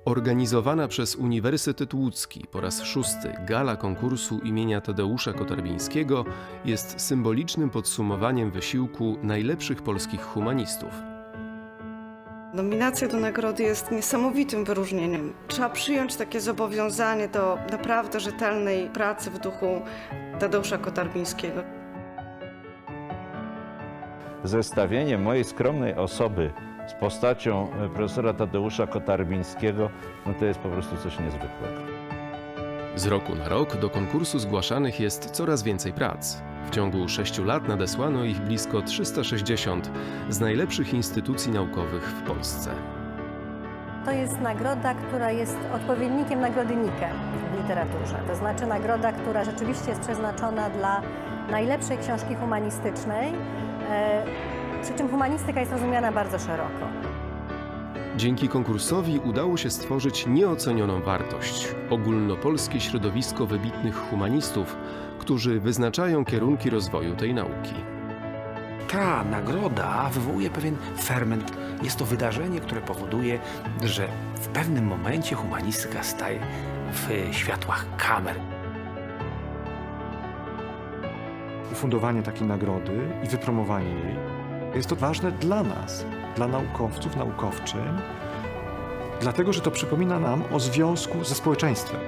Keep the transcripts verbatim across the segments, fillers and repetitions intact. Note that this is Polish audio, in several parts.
Organizowana przez Uniwersytet Łódzki po raz szósty gala konkursu imienia Tadeusza Kotarbińskiego jest symbolicznym podsumowaniem wysiłku najlepszych polskich humanistów. Nominacja do nagrody jest niesamowitym wyróżnieniem. Trzeba przyjąć takie zobowiązanie do naprawdę rzetelnej pracy w duchu Tadeusza Kotarbińskiego. Zestawienie mojej skromnej osoby z postacią profesora Tadeusza Kotarbińskiego, no to jest po prostu coś niezwykłego. Z roku na rok do konkursu zgłaszanych jest coraz więcej prac. W ciągu sześciu lat nadesłano ich blisko trzysta sześćdziesiąt z najlepszych instytucji naukowych w Polsce. To jest nagroda, która jest odpowiednikiem nagrody Nike w literaturze. To znaczy nagroda, która rzeczywiście jest przeznaczona dla najlepszej książki humanistycznej, przy czym humanistyka jest rozumiana bardzo szeroko. Dzięki konkursowi udało się stworzyć nieocenioną wartość – ogólnopolskie środowisko wybitnych humanistów, którzy wyznaczają kierunki rozwoju tej nauki. Ta nagroda wywołuje pewien ferment. Jest to wydarzenie, które powoduje, że w pewnym momencie humanistyka staje w światłach kamer. Ufundowanie takiej nagrody i wypromowanie jej jest to ważne dla nas, dla naukowców, naukowczyń, dlatego że to przypomina nam o związku ze społeczeństwem.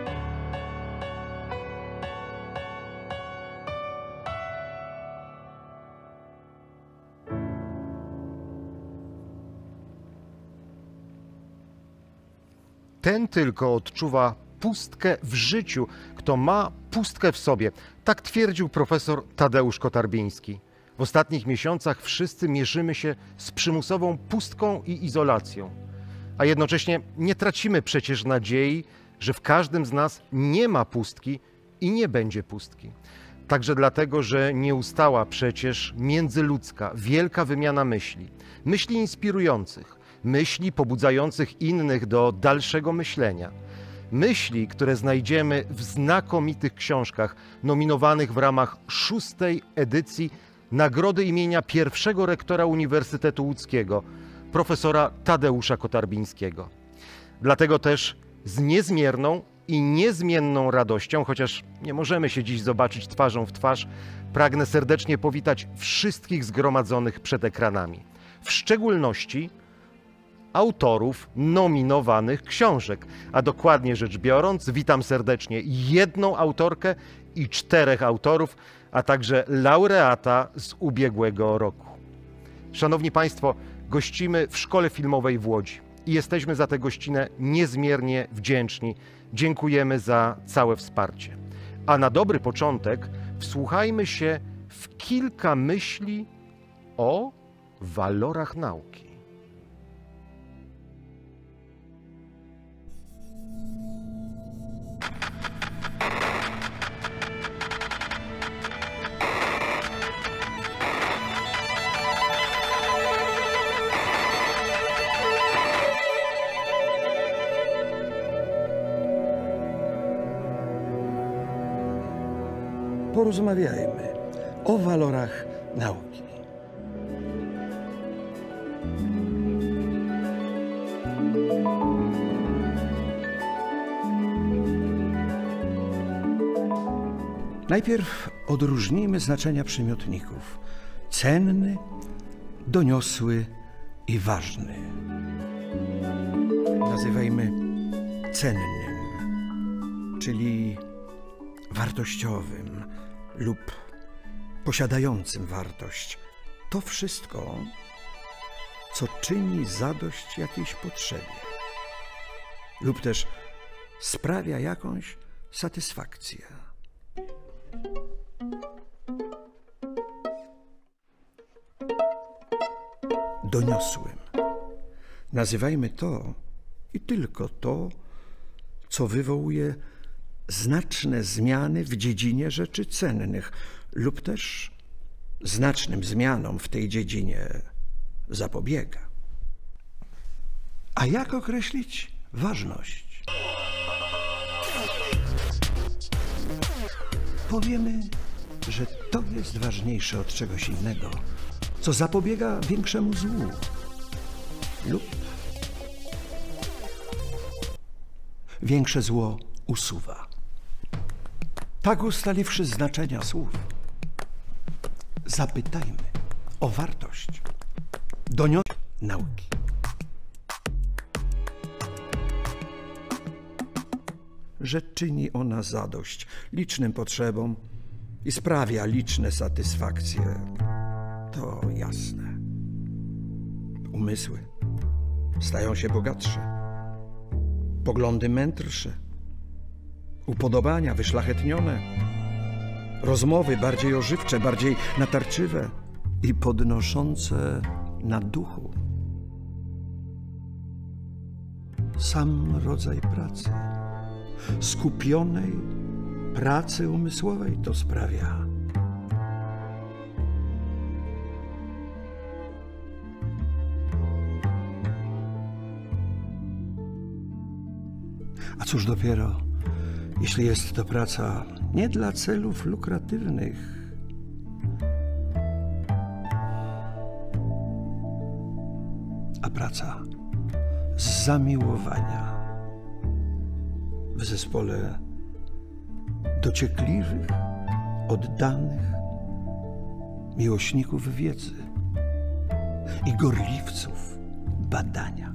Ten tylko odczuwa pustkę w życiu, kto ma pustkę w sobie. Tak twierdził profesor Tadeusz Kotarbiński. W ostatnich miesiącach wszyscy mierzymy się z przymusową pustką i izolacją. A jednocześnie nie tracimy przecież nadziei, że w każdym z nas nie ma pustki i nie będzie pustki. Także dlatego, że nie ustała przecież międzyludzka, wielka wymiana myśli. Myśli inspirujących, myśli pobudzających innych do dalszego myślenia. Myśli, które znajdziemy w znakomitych książkach nominowanych w ramach szóstej edycji Nagrody imienia pierwszego rektora Uniwersytetu Łódzkiego, profesora Tadeusza Kotarbińskiego. Dlatego też z niezmierną i niezmienną radością, chociaż nie możemy się dziś zobaczyć twarzą w twarz, pragnę serdecznie powitać wszystkich zgromadzonych przed ekranami. W szczególności autorów nominowanych książek, a dokładnie rzecz biorąc, witam serdecznie jedną autorkę i czterech autorów, a także laureata z ubiegłego roku. Szanowni Państwo, gościmy w Szkole Filmowej w Łodzi i jesteśmy za tę gościnę niezmiernie wdzięczni. Dziękujemy za całe wsparcie. A na dobry początek wsłuchajmy się w kilka myśli o walorach nauki. Porozmawiajmy o walorach nauki. Najpierw odróżnijmy znaczenia przymiotników. Cenny, doniosły i ważny. Nazywajmy cennym, czyli wartościowym lub posiadającym wartość. To wszystko, co czyni zadość jakiejś potrzebie lub też sprawia jakąś satysfakcję. Doniosłym nazywajmy to i tylko to, co wywołuje znaczne zmiany w dziedzinie rzeczy cennych lub też znacznym zmianom w tej dziedzinie zapobiega. A jak określić ważność? Powiemy, że to jest ważniejsze od czegoś innego, co zapobiega większemu złu lub większe zło usuwa. Tak ustaliwszy znaczenia słów, zapytajmy o wartość doniosłej nauki. Że czyni ona zadość licznym potrzebom i sprawia liczne satysfakcje, to jasne. Umysły stają się bogatsze, poglądy mędrsze, upodobania wyszlachetnione, rozmowy bardziej ożywcze, bardziej natarczywe i podnoszące na duchu. Sam rodzaj pracy, skupionej pracy umysłowej to sprawia. A cóż dopiero, jeśli jest to praca nie dla celów lukratywnych, a praca z zamiłowania w zespole dociekliwych, oddanych miłośników wiedzy i gorliwców badania.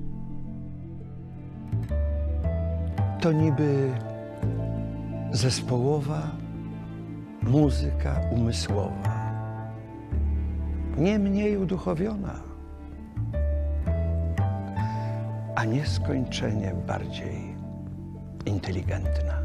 To niby zespołowa muzyka umysłowa, nie mniej uduchowiona, a nieskończenie bardziej inteligentna.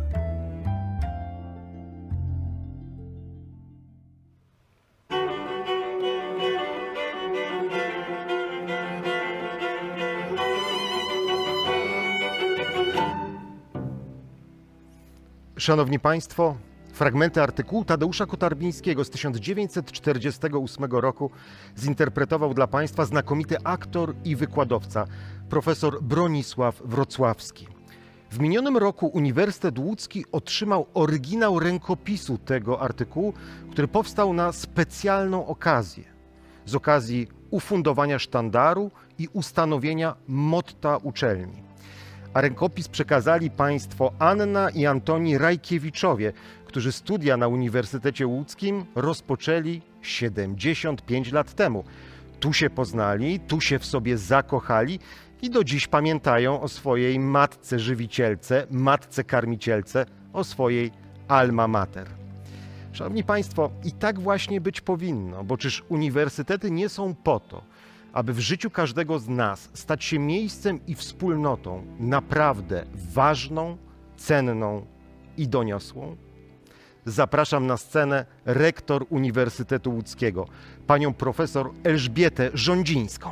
Szanowni Państwo, fragmenty artykułu Tadeusza Kotarbińskiego z tysiąc dziewięćset czterdziestego ósmego roku zinterpretował dla Państwa znakomity aktor i wykładowca, profesor Bronisław Wrocławski. W minionym roku Uniwersytet Łódzki otrzymał oryginał rękopisu tego artykułu, który powstał na specjalną okazję. Z okazji ufundowania sztandaru i ustanowienia motta uczelni. A rękopis przekazali Państwo Anna i Antoni Rajkiewiczowie, którzy studia na Uniwersytecie Łódzkim rozpoczęli siedemdziesiąt pięć lat temu. Tu się poznali, tu się w sobie zakochali i do dziś pamiętają o swojej matce żywicielce, matce karmicielce, o swojej alma mater. Szanowni Państwo, i tak właśnie być powinno, bo czyż uniwersytety nie są po to, aby w życiu każdego z nas stać się miejscem i wspólnotą naprawdę ważną, cenną i doniosłą? Zapraszam na scenę rektor Uniwersytetu Łódzkiego, panią profesor Elżbietę Rządzińską.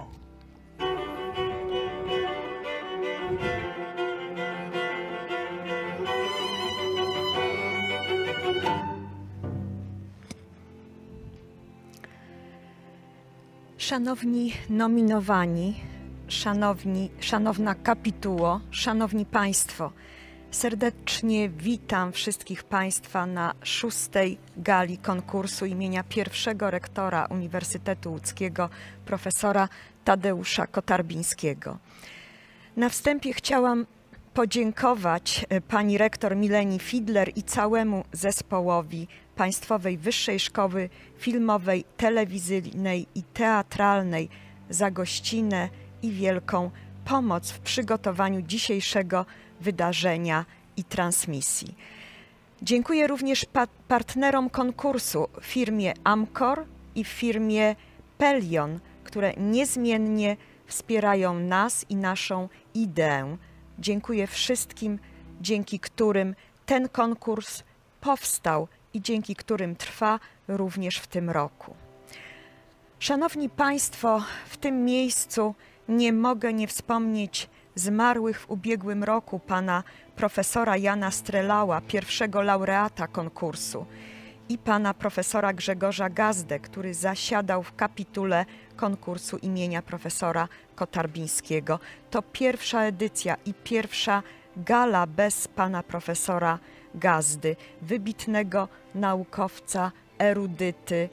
Szanowni nominowani, szanowni, szanowna kapituło, szanowni Państwo, serdecznie witam wszystkich Państwa na szóstej gali konkursu imienia pierwszego rektora Uniwersytetu Łódzkiego, profesora Tadeusza Kotarbińskiego. Na wstępie chciałam podziękować pani rektor Mileni Fidler i całemu zespołowi Państwowej Wyższej Szkoły Filmowej, Telewizyjnej i Teatralnej za gościnę i wielką pomoc w przygotowaniu dzisiejszego wydarzenia i transmisji. Dziękuję również pa partnerom konkursu, firmie Amcor i firmie Pelion, które niezmiennie wspierają nas i naszą ideę. Dziękuję wszystkim, dzięki którym ten konkurs powstał i dzięki którym trwa również w tym roku. Szanowni Państwo, w tym miejscu nie mogę nie wspomnieć zmarłych w ubiegłym roku pana profesora Jana Strelała, pierwszego laureata konkursu, i pana profesora Grzegorza Gazdę, który zasiadał w kapitule konkursu imienia profesora Kotarbińskiego. To pierwsza edycja i pierwsza gala bez pana profesora Gazdy, wybitnego naukowca, erudyty,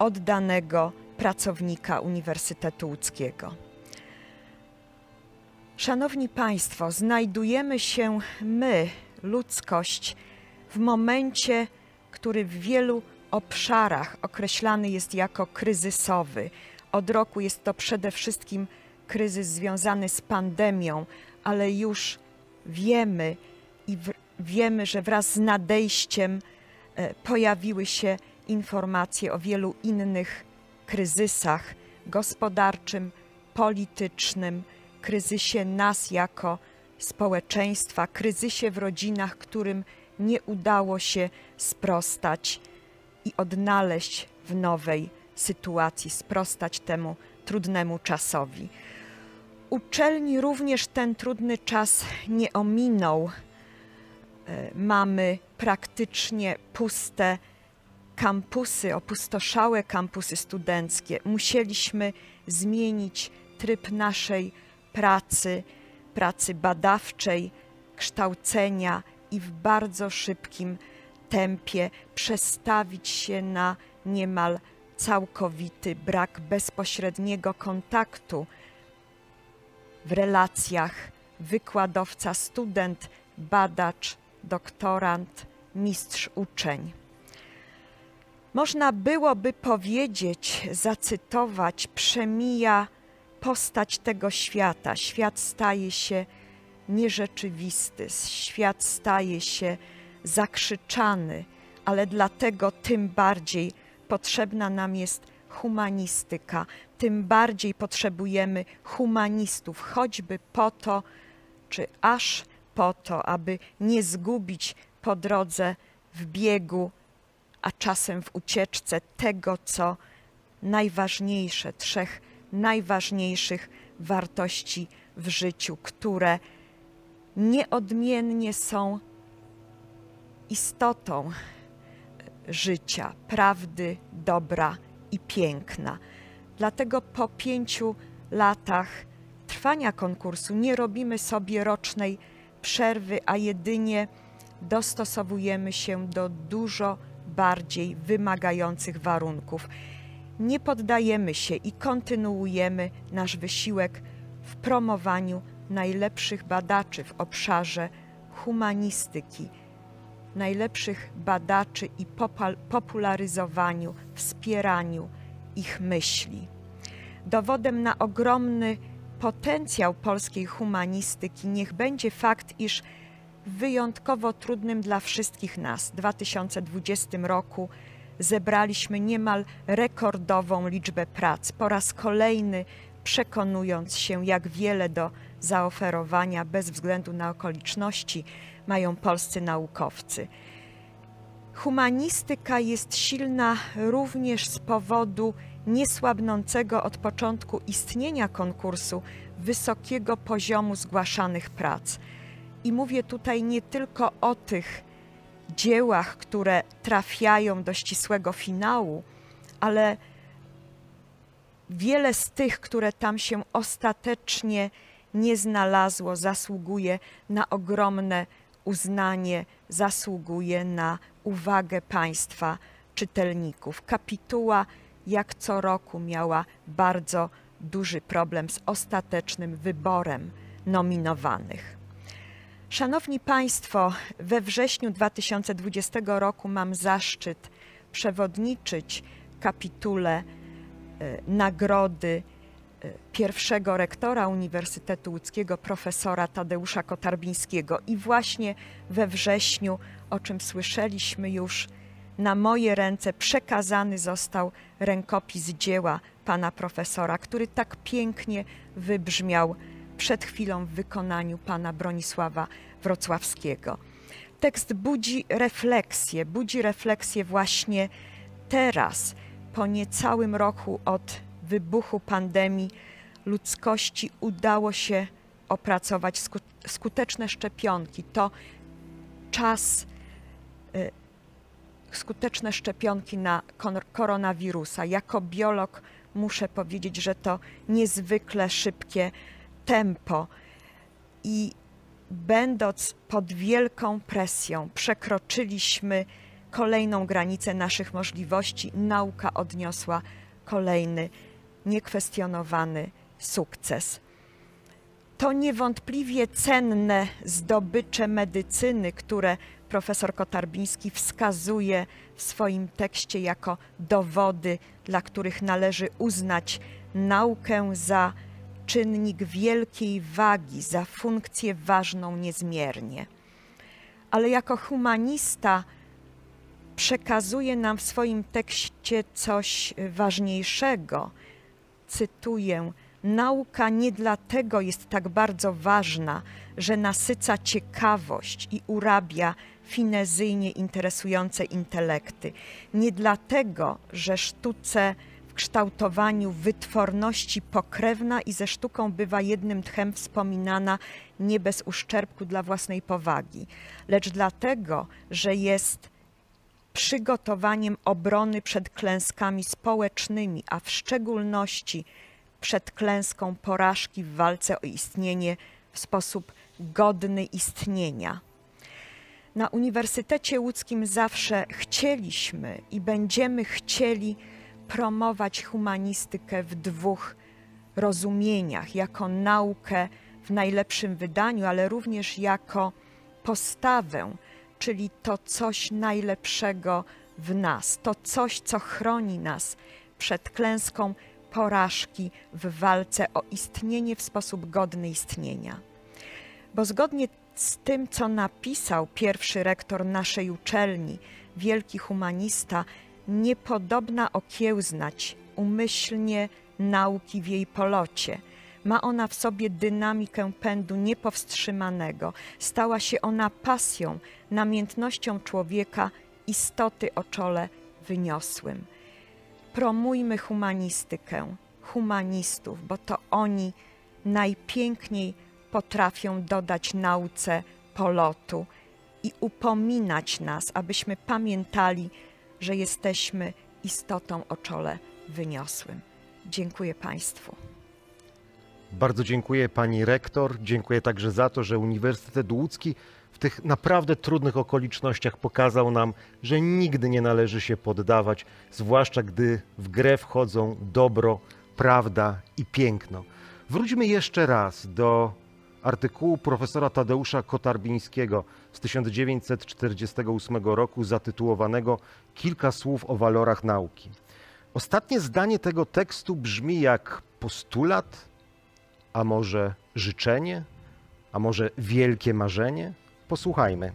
oddanego pracownika Uniwersytetu Łódzkiego. Szanowni Państwo, znajdujemy się my, ludzkość, w momencie, który w wielu obszarach określany jest jako kryzysowy. Od roku jest to przede wszystkim kryzys związany z pandemią, ale już wiemy i w, wiemy, że wraz z nadejściem e, pojawiły się informacje o wielu innych kryzysach gospodarczym, politycznym, kryzysie nas jako społeczeństwa, kryzysie w rodzinach, którym nie udało się sprostać i odnaleźć w nowej sytuacji, sprostać temu trudnemu czasowi. Uczelni również ten trudny czas nie ominął. Mamy praktycznie puste kampusy, opustoszałe kampusy studenckie. Musieliśmy zmienić tryb naszej pracy, pracy badawczej, kształcenia i w bardzo szybkim tempie przestawić się na niemal całkowity brak bezpośredniego kontaktu w relacjach wykładowca-student, badacz, doktorant, mistrz-uczeń. Można byłoby powiedzieć, zacytować, przemija postać tego świata. Świat staje się nierzeczywisty, świat staje się zakrzyczany, ale dlatego tym bardziej potrzebna nam jest humanistyka, tym bardziej potrzebujemy humanistów, choćby po to, czy aż po to, aby nie zgubić po drodze w biegu, a czasem w ucieczce tego, co najważniejsze, trzech najważniejszych wartości w życiu, które nieodmiennie są istotą życia, prawdy, dobra i piękna. Dlatego po pięciu latach trwania konkursu nie robimy sobie rocznej przerwy, a jedynie dostosowujemy się do dużo bardziej wymagających warunków. Nie poddajemy się i kontynuujemy nasz wysiłek w promowaniu najlepszych badaczy w obszarze humanistyki, najlepszych badaczy i popularyzowaniu, wspieraniu ich myśli. Dowodem na ogromny potencjał polskiej humanistyki niech będzie fakt, iż w wyjątkowo trudnym dla wszystkich nas dwa tysiące dwudziestym roku zebraliśmy niemal rekordową liczbę prac, po raz kolejny przekonując się, jak wiele do zaoferowania bez względu na okoliczności mają polscy naukowcy. Humanistyka jest silna również z powodu niesłabnącego od początku istnienia konkursu wysokiego poziomu zgłaszanych prac. I mówię tutaj nie tylko o tych dziełach, które trafiają do ścisłego finału, ale wiele z tych, które tam się ostatecznie nie znalazło, zasługuje na ogromne uznanie, zasługuje na uwagę Państwa czytelników. Kapituła jak co roku miała bardzo duży problem z ostatecznym wyborem nominowanych. Szanowni Państwo, we wrześniu dwa tysiące dwudziestego roku mam zaszczyt przewodniczyć kapitule y, nagrody y, pierwszego rektora Uniwersytetu Łódzkiego, profesora Tadeusza Kotarbińskiego. I właśnie we wrześniu, o czym słyszeliśmy już, na moje ręce przekazany został rękopis dzieła pana profesora, który tak pięknie wybrzmiał przed chwilą w wykonaniu pana Bronisława Wrocławskiego. Tekst budzi refleksję, budzi refleksję właśnie teraz, po niecałym roku od wybuchu pandemii ludzkości udało się opracować skuteczne szczepionki. To czas y, skuteczne szczepionki na koronawirusa. Jako biolog muszę powiedzieć, że to niezwykle szybkie tempo i będąc pod wielką presją przekroczyliśmy kolejną granicę naszych możliwości. Nauka odniosła kolejny niekwestionowany sukces. To niewątpliwie cenne zdobycze medycyny, które profesor Kotarbiński wskazuje w swoim tekście jako dowody, dla których należy uznać naukę za czynnik wielkiej wagi, za funkcję ważną niezmiernie. Ale jako humanista przekazuje nam w swoim tekście coś ważniejszego. Cytuję: nauka nie dlatego jest tak bardzo ważna, że nasyca ciekawość i urabia finezyjnie interesujące intelekty. Nie dlatego, że sztuce w kształtowaniu wytworności pokrewna i ze sztuką bywa jednym tchem wspominana nie bez uszczerbku dla własnej powagi, lecz dlatego, że jest przygotowaniem obrony przed klęskami społecznymi, a w szczególności przed klęską porażki w walce o istnienie w sposób godny istnienia. Na Uniwersytecie Łódzkim zawsze chcieliśmy i będziemy chcieli promować humanistykę w dwóch rozumieniach, jako naukę w najlepszym wydaniu, ale również jako postawę, czyli to coś najlepszego w nas, to coś, co chroni nas przed klęską porażki w walce o istnienie w sposób godny istnienia. Bo zgodnie z tym, co napisał pierwszy rektor naszej uczelni, wielki humanista, niepodobna okiełznać umyślnie nauki w jej polocie. Ma ona w sobie dynamikę pędu niepowstrzymanego. Stała się ona pasją, namiętnością człowieka, istoty o czole wyniosłym. Promujmy humanistykę, humanistów, bo to oni najpiękniej potrafią dodać nauce polotu i upominać nas, abyśmy pamiętali, że jesteśmy istotą o czole wyniosłym. Dziękuję Państwu. Bardzo dziękuję pani rektor. Dziękuję także za to, że Uniwersytet Łódzki w tych naprawdę trudnych okolicznościach pokazał nam, że nigdy nie należy się poddawać, zwłaszcza gdy w grę wchodzą dobro, prawda i piękno. Wróćmy jeszcze raz do artykułu profesora Tadeusza Kotarbińskiego z tysiąc dziewięćset czterdziestego ósmego roku zatytułowanego „Kilka słów o walorach nauki”. Ostatnie zdanie tego tekstu brzmi jak postulat, a może życzenie, a może wielkie marzenie? Posłuchajmy.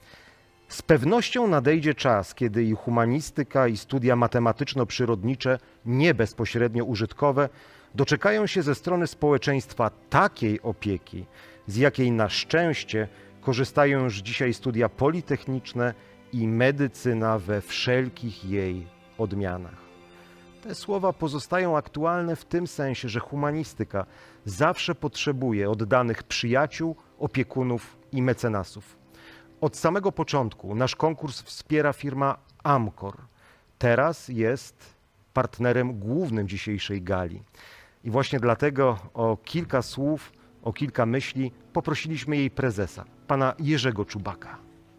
Z pewnością nadejdzie czas, kiedy i humanistyka, i studia matematyczno-przyrodnicze, nie bezpośrednio użytkowe, doczekają się ze strony społeczeństwa takiej opieki, z jakiej na szczęście korzystają już dzisiaj studia politechniczne i medycyna we wszelkich jej odmianach. Te słowa pozostają aktualne w tym sensie, że humanistyka zawsze potrzebuje oddanych przyjaciół, opiekunów i mecenasów. Od samego początku nasz konkurs wspiera firma Amcor. Teraz jest partnerem głównym dzisiejszej gali. I właśnie dlatego o kilka słów, o kilka myśli poprosiliśmy jej prezesa, pana Jerzego Czubaka.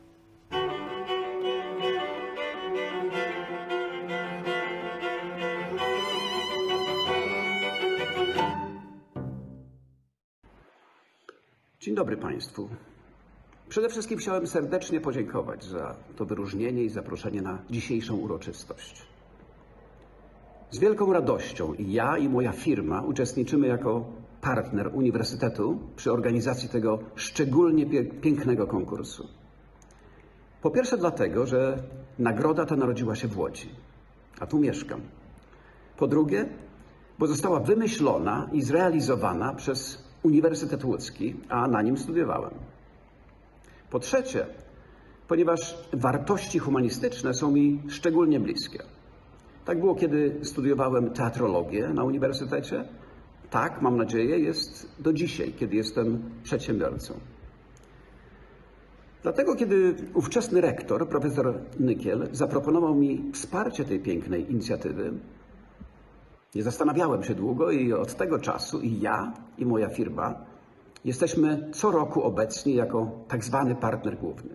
Dzień dobry Państwu. Przede wszystkim chciałem serdecznie podziękować za to wyróżnienie i zaproszenie na dzisiejszą uroczystość. Z wielką radością i ja, i moja firma uczestniczymy jako partner Uniwersytetu przy organizacji tego szczególnie pięknego konkursu. Po pierwsze dlatego, że nagroda ta narodziła się w Łodzi, a tu mieszkam. Po drugie, bo została wymyślona i zrealizowana przez Uniwersytet Łódzki, a na nim studiowałem. Po trzecie, ponieważ wartości humanistyczne są mi szczególnie bliskie. Tak było, kiedy studiowałem teatrologię na uniwersytecie. Tak, mam nadzieję, jest do dzisiaj, kiedy jestem przedsiębiorcą. Dlatego, kiedy ówczesny rektor, profesor Nykiel, zaproponował mi wsparcie tej pięknej inicjatywy, nie zastanawiałem się długo i od tego czasu i ja, i moja firma jesteśmy co roku obecni jako tak zwany partner główny.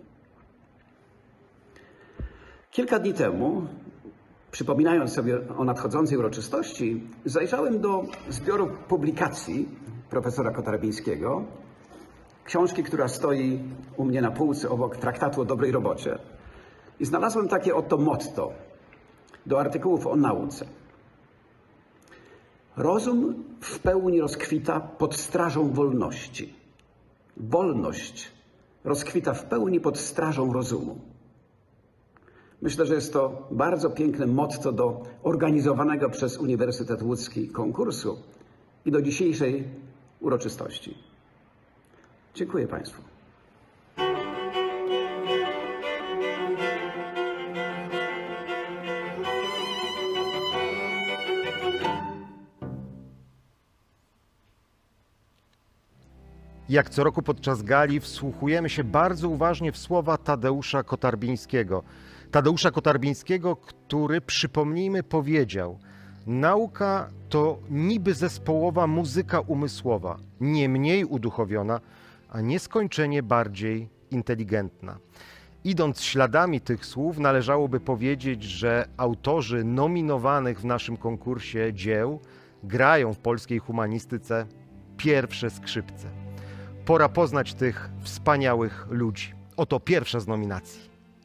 Kilka dni temu, przypominając sobie o nadchodzącej uroczystości, zajrzałem do zbioru publikacji profesora Kotarbińskiego, książki, która stoi u mnie na półce obok traktatu o dobrej robocie. I znalazłem takie oto motto do artykułów o nauce. Rozum w pełni rozkwita pod strażą wolności. Wolność rozkwita w pełni pod strażą rozumu. Myślę, że jest to bardzo piękne motto do organizowanego przez Uniwersytet Łódzki konkursu i do dzisiejszej uroczystości. Dziękuję Państwu. Jak co roku podczas gali wsłuchujemy się bardzo uważnie w słowa Tadeusza Kotarbińskiego. Tadeusza Kotarbińskiego, który, przypomnijmy, powiedział: nauka to niby zespołowa muzyka umysłowa, nie mniej uduchowiona, a nieskończenie bardziej inteligentna. Idąc śladami tych słów, należałoby powiedzieć, że autorzy nominowanych w naszym konkursie dzieł grają w polskiej humanistyce pierwsze skrzypce. Pora poznać tych wspaniałych ludzi. Oto pierwsza z nominacji.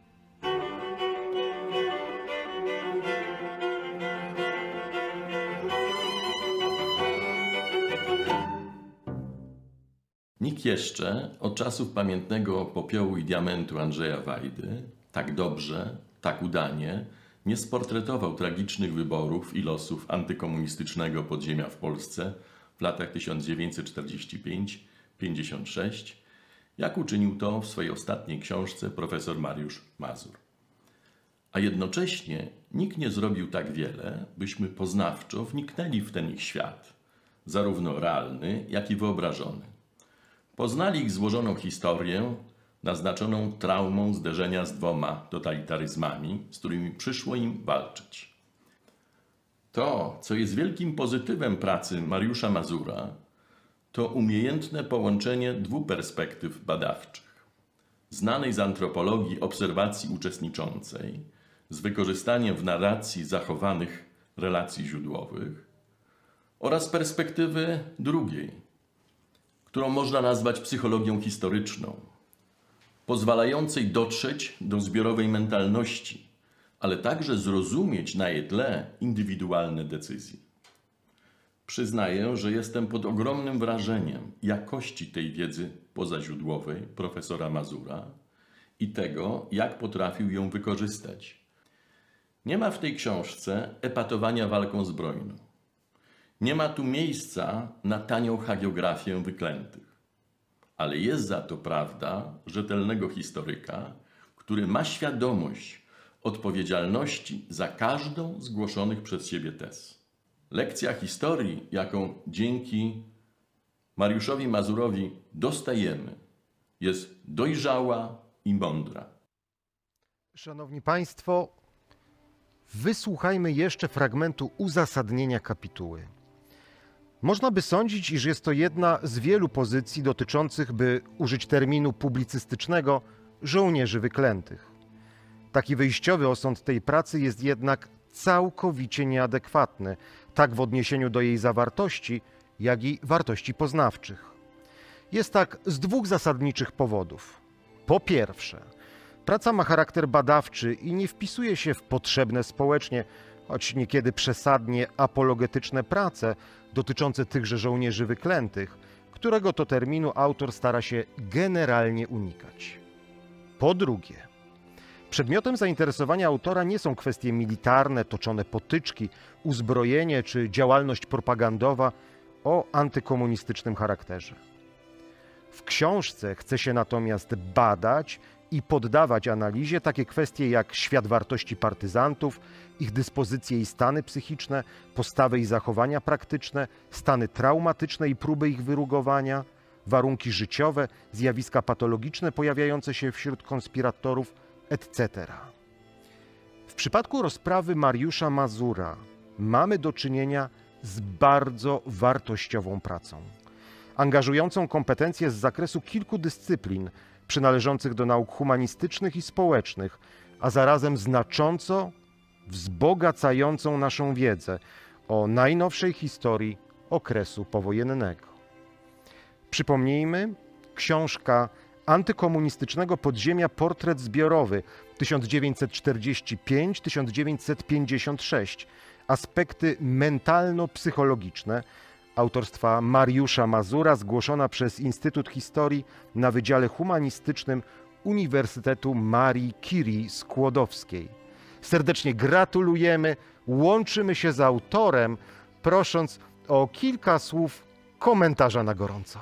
Nikt jeszcze od czasów pamiętnego Popiołu i Diamentu Andrzeja Wajdy tak dobrze, tak udanie nie sportretował tragicznych wyborów i losów antykomunistycznego podziemia w Polsce w latach tysiąc dziewięćset czterdziesty piąty do pięćdziesiątego szóstego, jak uczynił to w swojej ostatniej książce profesor Mariusz Mazur. A jednocześnie nikt nie zrobił tak wiele, byśmy poznawczo wniknęli w ten ich świat, zarówno realny, jak i wyobrażony. Poznali ich złożoną historię, naznaczoną traumą zderzenia z dwoma totalitaryzmami, z którymi przyszło im walczyć. To, co jest wielkim pozytywem pracy Mariusza Mazura, to umiejętne połączenie dwóch perspektyw badawczych. Znanej z antropologii obserwacji uczestniczącej, z wykorzystaniem w narracji zachowanych relacji źródłowych, oraz perspektywy drugiej, którą można nazwać psychologią historyczną, pozwalającej dotrzeć do zbiorowej mentalności, ale także zrozumieć na jej tle indywidualne decyzje. Przyznaję, że jestem pod ogromnym wrażeniem jakości tej wiedzy pozaźródłowej profesora Mazura i tego, jak potrafił ją wykorzystać. Nie ma w tej książce epatowania walką zbrojną. Nie ma tu miejsca na tanią hagiografię wyklętych. Ale jest za to prawda rzetelnego historyka, który ma świadomość odpowiedzialności za każdą z głoszonych przez siebie tez. Lekcja historii, jaką dzięki Mariuszowi Mazurowi dostajemy, jest dojrzała i mądra. Szanowni Państwo, wysłuchajmy jeszcze fragmentu uzasadnienia kapituły. Można by sądzić, iż jest to jedna z wielu pozycji dotyczących, by użyć terminu publicystycznego, żołnierzy wyklętych. Taki wyjściowy osąd tej pracy jest jednak całkowicie nieadekwatny, tak w odniesieniu do jej zawartości, jak i wartości poznawczych. Jest tak z dwóch zasadniczych powodów. Po pierwsze, praca ma charakter badawczy i nie wpisuje się w potrzebne społecznie, choć niekiedy przesadnie apologetyczne prace dotyczące tychże żołnierzy wyklętych, którego to terminu autor stara się generalnie unikać. Po drugie, przedmiotem zainteresowania autora nie są kwestie militarne, toczone potyczki, uzbrojenie czy działalność propagandowa o antykomunistycznym charakterze. W książce chce się natomiast badać i poddawać analizie takie kwestie jak świat wartości partyzantów, ich dyspozycje i stany psychiczne, postawy i zachowania praktyczne, stany traumatyczne i próby ich wyrugowania, warunki życiowe, zjawiska patologiczne pojawiające się wśród konspiratorów, et cetera. W przypadku rozprawy Mariusza Mazura mamy do czynienia z bardzo wartościową pracą, angażującą kompetencje z zakresu kilku dyscyplin przynależących do nauk humanistycznych i społecznych, a zarazem znacząco wzbogacającą naszą wiedzę o najnowszej historii okresu powojennego. Przypomnijmy, książka antykomunistycznego podziemia Portret zbiorowy tysiąc dziewięćset czterdzieści pięć do tysiąc dziewięćset pięćdziesiąt sześć. Aspekty mentalno-psychologiczne autorstwa Mariusza Mazura, zgłoszona przez Instytut Historii na Wydziale Humanistycznym Uniwersytetu Marii Curie Skłodowskiej. Serdecznie gratulujemy, łączymy się z autorem, prosząc o kilka słów komentarza na gorąco.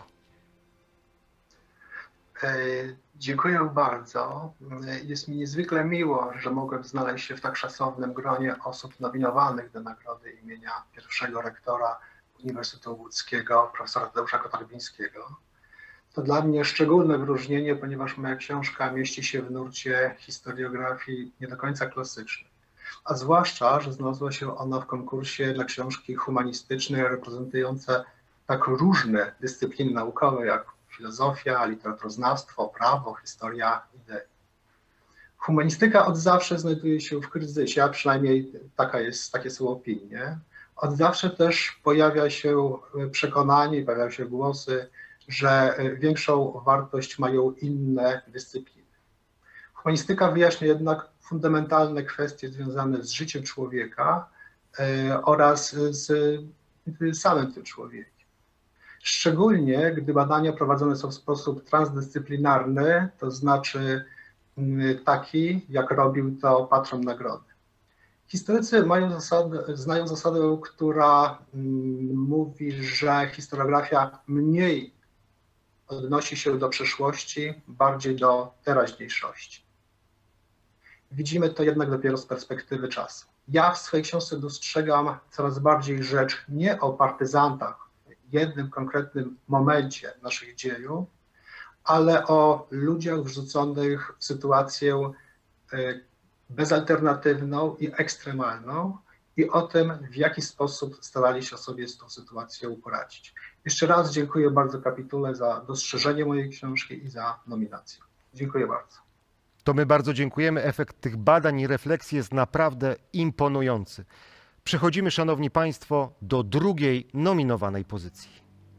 Dziękuję bardzo. Jest mi niezwykle miło, że mogłem znaleźć się w tak szacownym gronie osób nominowanych do nagrody imienia pierwszego rektora Uniwersytetu Łódzkiego, profesora Tadeusza Kotarbińskiego. To dla mnie szczególne wyróżnienie, ponieważ moja książka mieści się w nurcie historiografii nie do końca klasycznej. A zwłaszcza, że znalazła się ona w konkursie dla książki humanistycznej reprezentujące tak różne dyscypliny naukowe jak filozofia, literaturoznawstwo, prawo, historia idei. Humanistyka od zawsze znajduje się w kryzysie, a przynajmniej taka jest, takie są opinie. Od zawsze też pojawia się przekonanie, pojawiają się głosy, że większą wartość mają inne dyscypliny. Humanistyka wyjaśnia jednak fundamentalne kwestie związane z życiem człowieka oraz z samym tym człowiekiem. Szczególnie, gdy badania prowadzone są w sposób transdyscyplinarny, to znaczy taki, jak robił to patron nagrody. Historycy mają zasadę, znają zasadę, która mówi, że historiografia mniej odnosi się do przeszłości, bardziej do teraźniejszości. Widzimy to jednak dopiero z perspektywy czasu. Ja w swojej książce dostrzegam coraz bardziej rzecz nie o partyzantach, w jednym konkretnym momencie naszych dziejów, ale o ludziach wrzuconych w sytuację bezalternatywną i ekstremalną i o tym, w jaki sposób starali się sobie z tą sytuacją poradzić. Jeszcze raz dziękuję bardzo kapitule za dostrzeżenie mojej książki i za nominację. Dziękuję bardzo. To my bardzo dziękujemy. Efekt tych badań i refleksji jest naprawdę imponujący. Przechodzimy, szanowni państwo, do drugiej nominowanej pozycji.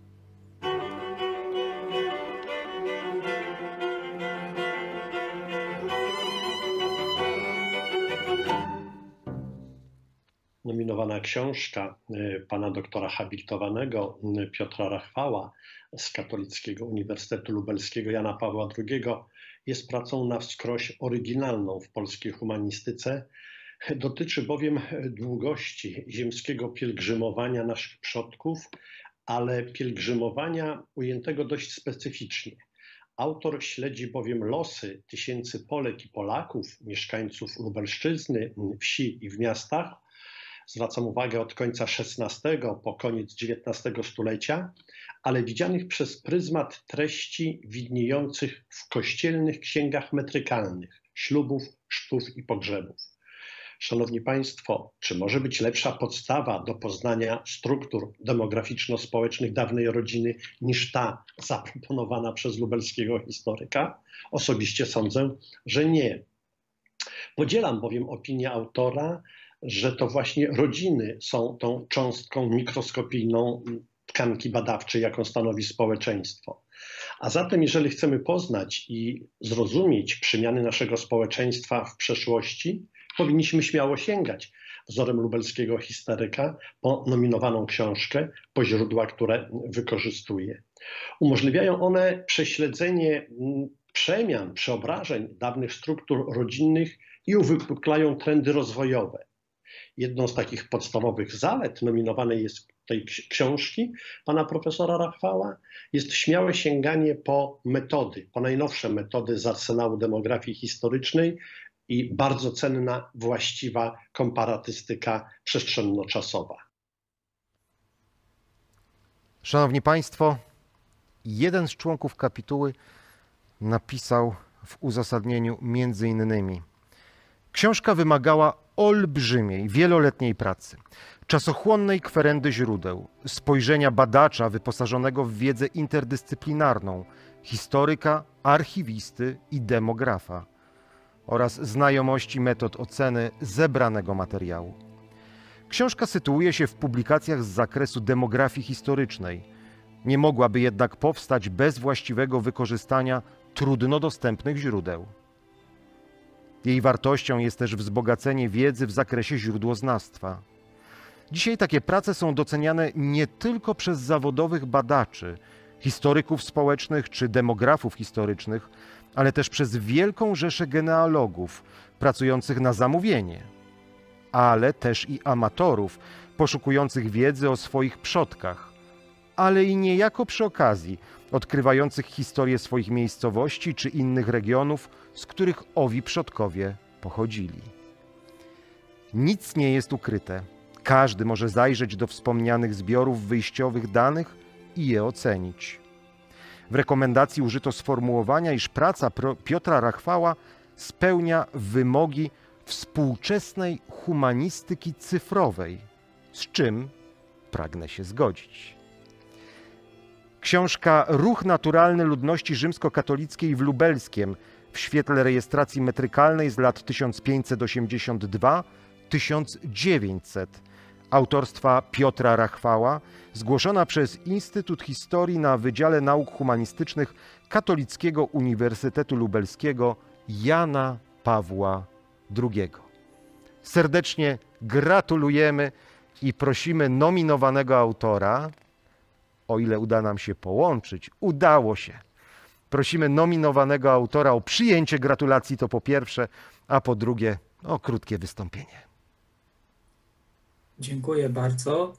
Nominowana książka pana doktora habilitowanego Piotra Rachwała z Katolickiego Uniwersytetu Lubelskiego Jana Pawła drugiego jest pracą na wskroś oryginalną w polskiej humanistyce. Dotyczy bowiem długości ziemskiego pielgrzymowania naszych przodków, ale pielgrzymowania ujętego dość specyficznie. Autor śledzi bowiem losy tysięcy Polek i Polaków, mieszkańców Lubelszczyzny, wsi i w miastach. Zwracam uwagę od końca szesnastego po koniec dziewiętnastego stulecia, ale widzianych przez pryzmat treści widniejących w kościelnych księgach metrykalnych, ślubów, chrztów i pogrzebów. Szanowni Państwo, czy może być lepsza podstawa do poznania struktur demograficzno-społecznych dawnej rodziny niż ta zaproponowana przez lubelskiego historyka? Osobiście sądzę, że nie. Podzielam bowiem opinię autora, że to właśnie rodziny są tą cząstką mikroskopijną tkanki badawczej, jaką stanowi społeczeństwo. A zatem, jeżeli chcemy poznać i zrozumieć przemiany naszego społeczeństwa w przeszłości, powinniśmy śmiało sięgać wzorem lubelskiego historyka po nominowaną książkę, po źródła, które wykorzystuje. Umożliwiają one prześledzenie przemian, przeobrażeń dawnych struktur rodzinnych i uwypuklają trendy rozwojowe. Jedną z takich podstawowych zalet nominowanej jest tej książki pana profesora Rachwała jest śmiałe sięganie po metody, po najnowsze metody z arsenału demografii historycznej i bardzo cenna, właściwa komparatystyka przestrzenno-czasowa. Szanowni Państwo, jeden z członków kapituły napisał w uzasadnieniu między innymi: książka wymagała olbrzymiej, wieloletniej pracy, czasochłonnej kwerendy źródeł, spojrzenia badacza wyposażonego w wiedzę interdyscyplinarną, historyka, archiwisty i demografa oraz znajomości metod oceny zebranego materiału. Książka sytuuje się w publikacjach z zakresu demografii historycznej. Nie mogłaby jednak powstać bez właściwego wykorzystania trudno dostępnych źródeł. Jej wartością jest też wzbogacenie wiedzy w zakresie źródłoznawstwa. Dzisiaj takie prace są doceniane nie tylko przez zawodowych badaczy, historyków społecznych czy demografów historycznych, ale też przez wielką rzeszę genealogów pracujących na zamówienie, ale też i amatorów poszukujących wiedzy o swoich przodkach, ale i niejako przy okazji odkrywających historię swoich miejscowości czy innych regionów, z których owi przodkowie pochodzili. Nic nie jest ukryte. Każdy może zajrzeć do wspomnianych zbiorów wyjściowych danych i je ocenić. W rekomendacji użyto sformułowania, iż praca Piotra Rachwała spełnia wymogi współczesnej humanistyki cyfrowej, z czym pragnę się zgodzić. Książka Ruch naturalny ludności rzymskokatolickiej w Lubelskiem w świetle rejestracji metrykalnej z lat tysiąc pięćset osiemdziesiąt dwa do tysiąc dziewięćset autorstwa Piotra Rachwała, zgłoszona przez Instytut Historii na Wydziale Nauk Humanistycznych Katolickiego Uniwersytetu Lubelskiego Jana Pawła drugiego. Serdecznie gratulujemy i prosimy nominowanego autora, o ile uda nam się połączyć, udało się. Prosimy nominowanego autora o przyjęcie gratulacji, to po pierwsze, a po drugie o krótkie wystąpienie. Dziękuję bardzo.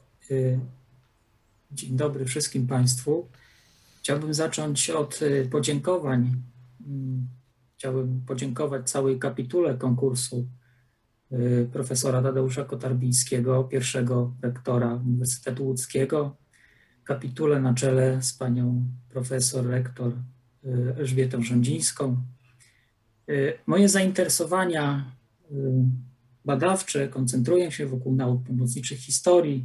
Dzień dobry wszystkim Państwu. Chciałbym zacząć od podziękowań. Chciałbym podziękować całej kapitule konkursu profesora Tadeusza Kotarbińskiego, pierwszego rektora Uniwersytetu Łódzkiego, kapitule na czele z panią profesor rektor Elżbietą Rządzińską. Moje zainteresowania badawcze koncentrują się wokół nauk pomocniczych historii,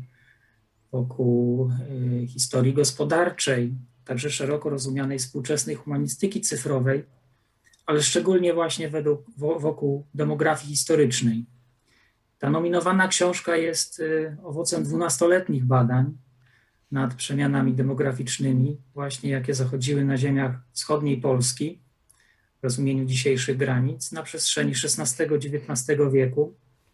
wokół historii gospodarczej, także szeroko rozumianej współczesnej humanistyki cyfrowej, ale szczególnie właśnie według, wokół demografii historycznej. Ta nominowana książka jest owocem dwunastoletnich badań nad przemianami demograficznymi, właśnie jakie zachodziły na ziemiach wschodniej Polski, w rozumieniu dzisiejszych granic, na przestrzeni szesnastego do dziewiętnastego wieku.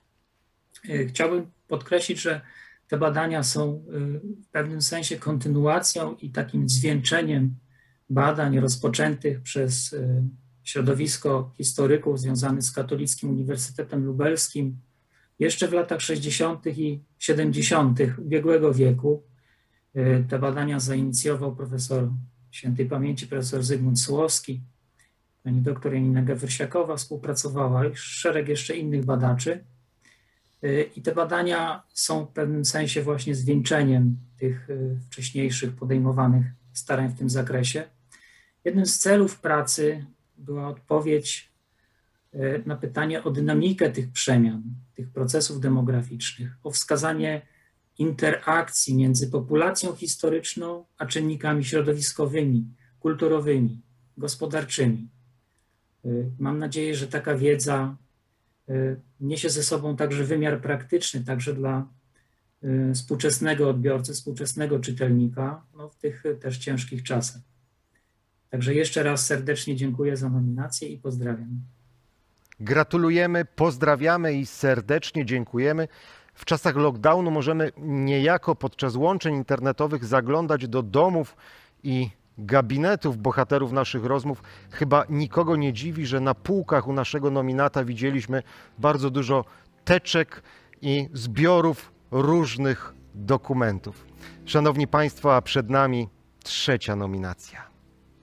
Chciałbym podkreślić, że te badania są w pewnym sensie kontynuacją i takim zwieńczeniem badań rozpoczętych przez środowisko historyków związanych z Katolickim Uniwersytetem Lubelskim jeszcze w latach sześćdziesiątych i siedemdziesiątych ubiegłego wieku. Te badania zainicjował profesor świętej pamięci profesor Zygmunt Sułowski, pani doktor Janina Gawrysiakowa współpracowała i szereg jeszcze innych badaczy. I te badania są w pewnym sensie właśnie zwieńczeniem tych wcześniejszych podejmowanych starań w tym zakresie. Jednym z celów pracy była odpowiedź na pytanie o dynamikę tych przemian, tych procesów demograficznych, o wskazanie interakcji między populacją historyczną a czynnikami środowiskowymi, kulturowymi, gospodarczymi. Mam nadzieję, że taka wiedza niesie ze sobą także wymiar praktyczny, także dla współczesnego odbiorcy, współczesnego czytelnika, no w tych też ciężkich czasach. Także jeszcze raz serdecznie dziękuję za nominację i pozdrawiam. Gratulujemy, pozdrawiamy i serdecznie dziękujemy. W czasach lockdownu możemy niejako podczas łączeń internetowych zaglądać do domów i gabinetów bohaterów naszych rozmów. Chyba nikogo nie dziwi, że na półkach u naszego nominata widzieliśmy bardzo dużo teczek i zbiorów różnych dokumentów. Szanowni Państwo, a przed nami trzecia nominacja.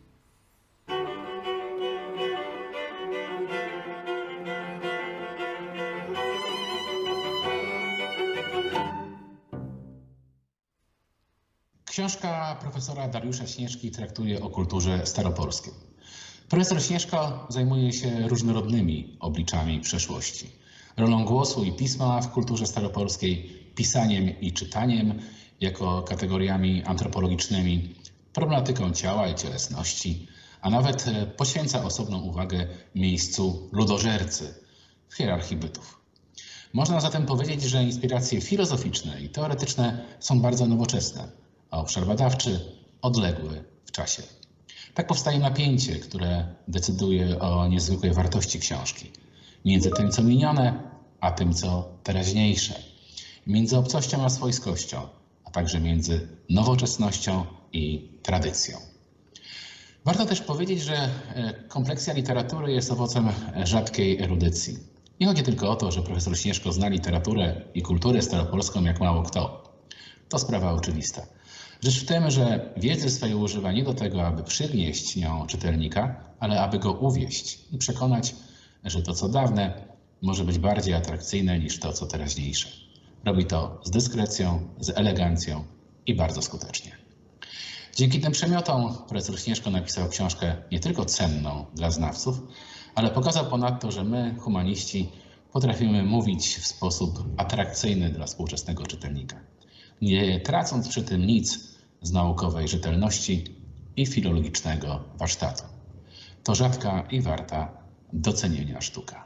Książka profesora Dariusza Śnieżki traktuje o kulturze staropolskiej. Profesor Śnieżka zajmuje się różnorodnymi obliczami przeszłości. Rolą głosu i pisma w kulturze staropolskiej, pisaniem i czytaniem jako kategoriami antropologicznymi, problematyką ciała i cielesności, a nawet poświęca osobną uwagę miejscu ludożercy w hierarchii bytów. Można zatem powiedzieć, że inspiracje filozoficzne i teoretyczne są bardzo nowoczesne, a obszar badawczy odległy w czasie. Tak powstaje napięcie, które decyduje o niezwykłej wartości książki. Między tym, co minione, a tym, co teraźniejsze. Między obcością a swojskością, a także między nowoczesnością i tradycją. Warto też powiedzieć, że kompleksja literatury jest owocem rzadkiej erudycji. Nie chodzi tylko o to, że profesor Śnieżko zna literaturę i kulturę staropolską jak mało kto. To sprawa oczywista. Rzecz w tym, że wiedzy swojej używa nie do tego, aby przygnieść nią czytelnika, ale aby go uwieść i przekonać, że to, co dawne, może być bardziej atrakcyjne niż to, co teraźniejsze. Robi to z dyskrecją, z elegancją i bardzo skutecznie. Dzięki tym przemiotom profesor Śnieżko napisał książkę nie tylko cenną dla znawców, ale pokazał ponadto, że my, humaniści, potrafimy mówić w sposób atrakcyjny dla współczesnego czytelnika, nie tracąc przy tym nic z naukowej rzetelności i filologicznego warsztatu. To rzadka i warta docenienia sztuka.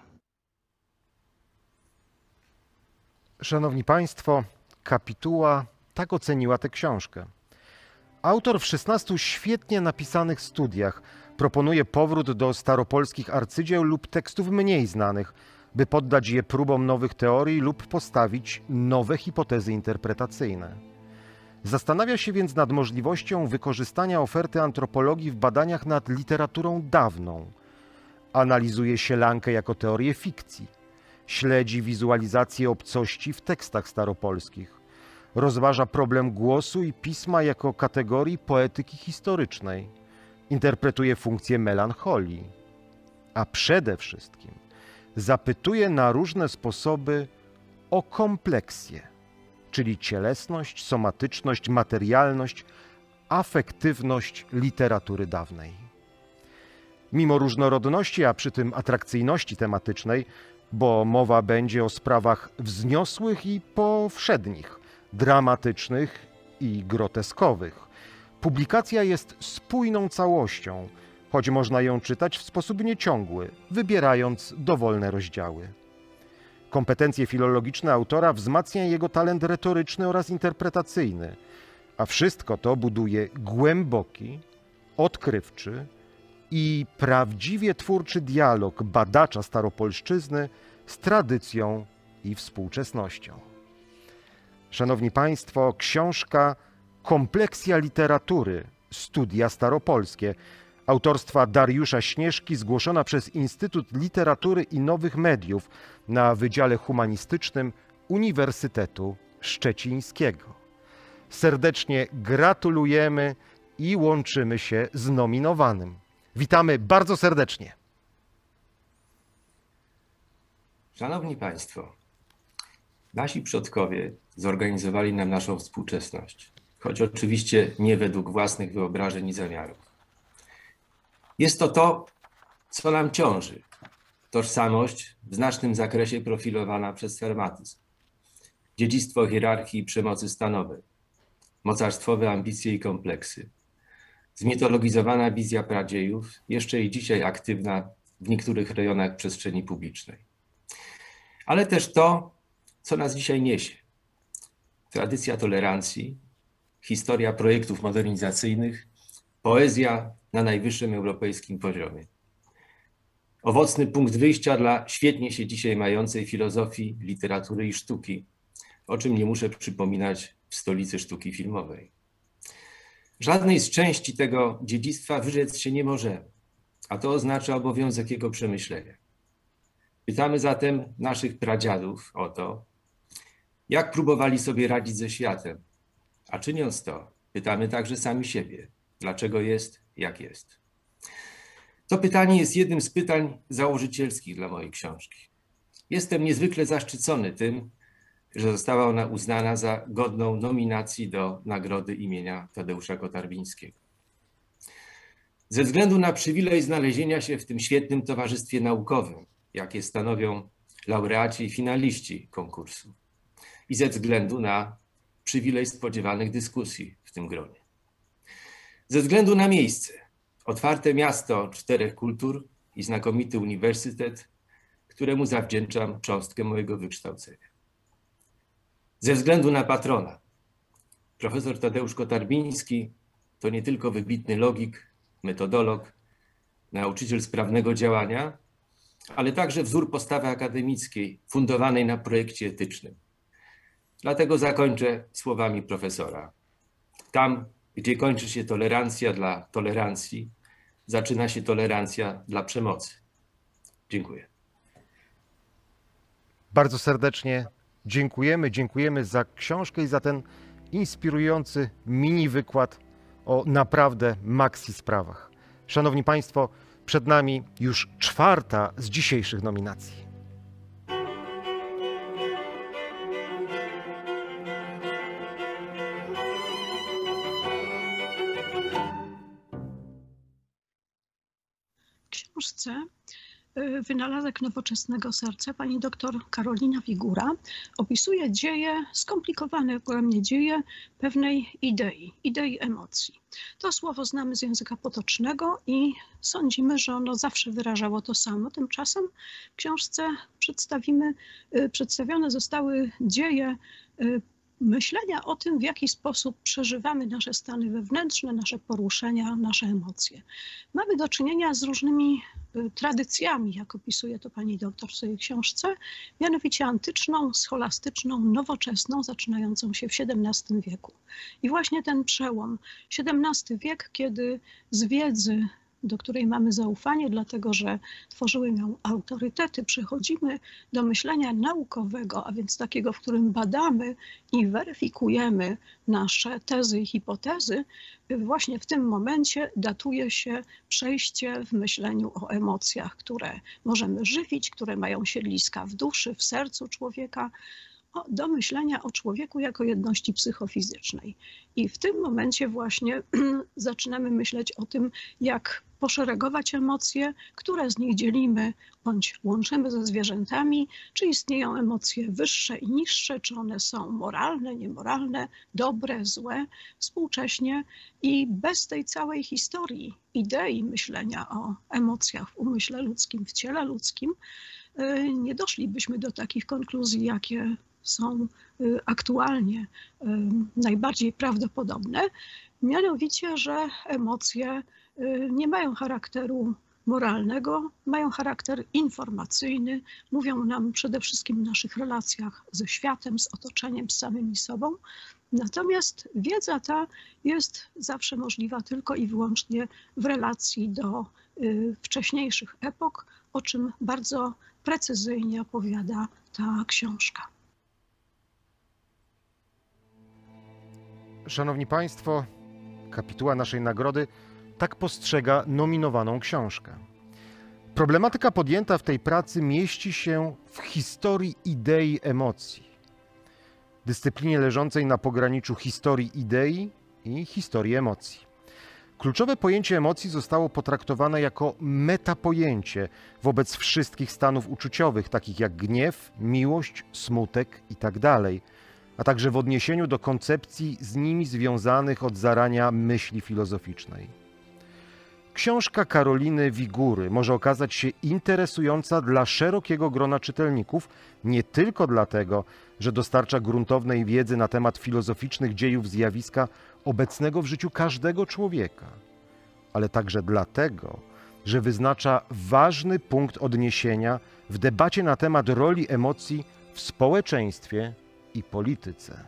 Szanowni Państwo, kapituła tak oceniła tę książkę. Autor w szesnastu świetnie napisanych studiach proponuje powrót do staropolskich arcydzieł lub tekstów mniej znanych, by poddać je próbom nowych teorii lub postawić nowe hipotezy interpretacyjne. Zastanawia się więc nad możliwością wykorzystania oferty antropologii w badaniach nad literaturą dawną. Analizuje sielankę jako teorię fikcji. Śledzi wizualizację obcości w tekstach staropolskich. Rozważa problem głosu i pisma jako kategorii poetyki historycznej. Interpretuje funkcję melancholii. A przede wszystkim zapytuje na różne sposoby o kompleksję, czyli cielesność, somatyczność, materialność, afektywność literatury dawnej. Mimo różnorodności, a przy tym atrakcyjności tematycznej, bo mowa będzie o sprawach wzniosłych i powszednich, dramatycznych i groteskowych. Publikacja jest spójną całością, choć można ją czytać w sposób nieciągły, wybierając dowolne rozdziały. Kompetencje filologiczne autora wzmacnia jego talent retoryczny oraz interpretacyjny, a wszystko to buduje głęboki, odkrywczy i prawdziwie twórczy dialog badacza staropolszczyzny z tradycją i współczesnością. Szanowni Państwo, książka Kompleksja literatury, studia staropolskie, autorstwa Dariusza Śnieżki, zgłoszona przez Instytut Literatury i Nowych Mediów na Wydziale Humanistycznym Uniwersytetu Szczecińskiego. Serdecznie gratulujemy i łączymy się z nominowanym. Witamy bardzo serdecznie. Szanowni Państwo, nasi przodkowie zorganizowali nam naszą współczesność, choć oczywiście nie według własnych wyobrażeń i zamiarów. Jest to to, co nam ciąży. Tożsamość w znacznym zakresie profilowana przez fermatyzm. Dziedzictwo hierarchii i przemocy stanowej. Mocarstwowe ambicje i kompleksy. Zmitologizowana wizja pradziejów, jeszcze i dzisiaj aktywna w niektórych rejonach przestrzeni publicznej. Ale też to, co nas dzisiaj niesie. Tradycja tolerancji, historia projektów modernizacyjnych, poezja na najwyższym europejskim poziomie. Owocny punkt wyjścia dla świetnie się dzisiaj mającej filozofii, literatury i sztuki, o czym nie muszę przypominać w stolicy sztuki filmowej. Żadnej z części tego dziedzictwa wyrzec się nie możemy, a to oznacza obowiązek jego przemyślenia. Pytamy zatem naszych pradziadów o to, jak próbowali sobie radzić ze światem, a czyniąc to, pytamy także sami siebie, dlaczego jest, jak jest. To pytanie jest jednym z pytań założycielskich dla mojej książki. Jestem niezwykle zaszczycony tym, że została ona uznana za godną nominacji do nagrody imienia Tadeusza Kotarbińskiego. Ze względu na przywilej znalezienia się w tym świetnym towarzystwie naukowym, jakie stanowią laureaci i finaliści konkursu, i ze względu na przywilej spodziewanych dyskusji w tym gronie. Ze względu na miejsce, otwarte miasto czterech kultur i znakomity uniwersytet, któremu zawdzięczam cząstkę mojego wykształcenia. Ze względu na patrona. Profesor Tadeusz Kotarbiński to nie tylko wybitny logik, metodolog, nauczyciel sprawnego działania, ale także wzór postawy akademickiej fundowanej na projekcie etycznym. Dlatego zakończę słowami profesora. Tam, gdzie kończy się tolerancja dla tolerancji, zaczyna się tolerancja dla przemocy. Dziękuję. Bardzo serdecznie dziękujemy. Dziękujemy za książkę i za ten inspirujący mini wykład o naprawdę maxi sprawach. Szanowni Państwo, przed nami już czwarta z dzisiejszych nominacji. W książce Wynalazek nowoczesnego serca pani doktor Karolina Wigura opisuje dzieje, skomplikowane ogromnie dzieje pewnej idei, idei emocji. To słowo znamy z języka potocznego i sądzimy, że ono zawsze wyrażało to samo. Tymczasem w książce przedstawimy, przedstawione zostały dzieje myślenia o tym, w jaki sposób przeżywamy nasze stany wewnętrzne, nasze poruszenia, nasze emocje. Mamy do czynienia z różnymi tradycjami, jak opisuje to pani doktor w swojej książce, mianowicie antyczną, scholastyczną, nowoczesną, zaczynającą się w siedemnastym wieku. I właśnie ten przełom, siedemnasty wiek, kiedy z wiedzy, do której mamy zaufanie, dlatego że tworzyły ją autorytety, przechodzimy do myślenia naukowego, a więc takiego, w którym badamy i weryfikujemy nasze tezy i hipotezy. Właśnie w tym momencie datuje się przejście w myśleniu o emocjach, które możemy żywić, które mają siedliska w duszy, w sercu człowieka, do myślenia o człowieku jako jedności psychofizycznej. I w tym momencie właśnie zaczynamy myśleć o tym, jak poszeregować emocje, które z nich dzielimy bądź łączymy ze zwierzętami, czy istnieją emocje wyższe i niższe, czy one są moralne, niemoralne, dobre, złe, współcześnie. I bez tej całej historii, idei myślenia o emocjach w umyśle ludzkim, w ciele ludzkim, nie doszlibyśmy do takich konkluzji, jakie są aktualnie najbardziej prawdopodobne, mianowicie, że emocje nie mają charakteru moralnego, mają charakter informacyjny, mówią nam przede wszystkim w naszych relacjach ze światem, z otoczeniem, z samymi sobą. Natomiast wiedza ta jest zawsze możliwa tylko i wyłącznie w relacji do wcześniejszych epok, o czym bardzo precyzyjnie opowiada ta książka. Szanowni Państwo, kapituła naszej nagrody tak postrzega nominowaną książkę. Problematyka podjęta w tej pracy mieści się w historii idei emocji, dyscyplinie leżącej na pograniczu historii idei i historii emocji. Kluczowe pojęcie emocji zostało potraktowane jako metapojęcie wobec wszystkich stanów uczuciowych, takich jak gniew, miłość, smutek itd., a także w odniesieniu do koncepcji z nimi związanych od zarania myśli filozoficznej. Książka Karoliny Wigury może okazać się interesująca dla szerokiego grona czytelników, nie tylko dlatego, że dostarcza gruntownej wiedzy na temat filozoficznych dziejów zjawiska obecnego w życiu każdego człowieka, ale także dlatego, że wyznacza ważny punkt odniesienia w debacie na temat roli emocji w społeczeństwie i polityce.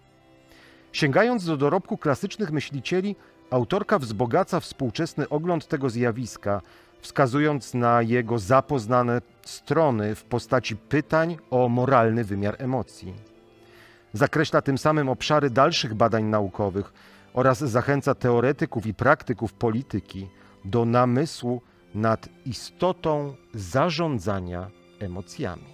Sięgając do dorobku klasycznych myślicieli, autorka wzbogaca współczesny ogląd tego zjawiska, wskazując na jego zapoznane strony w postaci pytań o moralny wymiar emocji. Zakreśla tym samym obszary dalszych badań naukowych oraz zachęca teoretyków i praktyków polityki do namysłu nad istotą zarządzania emocjami.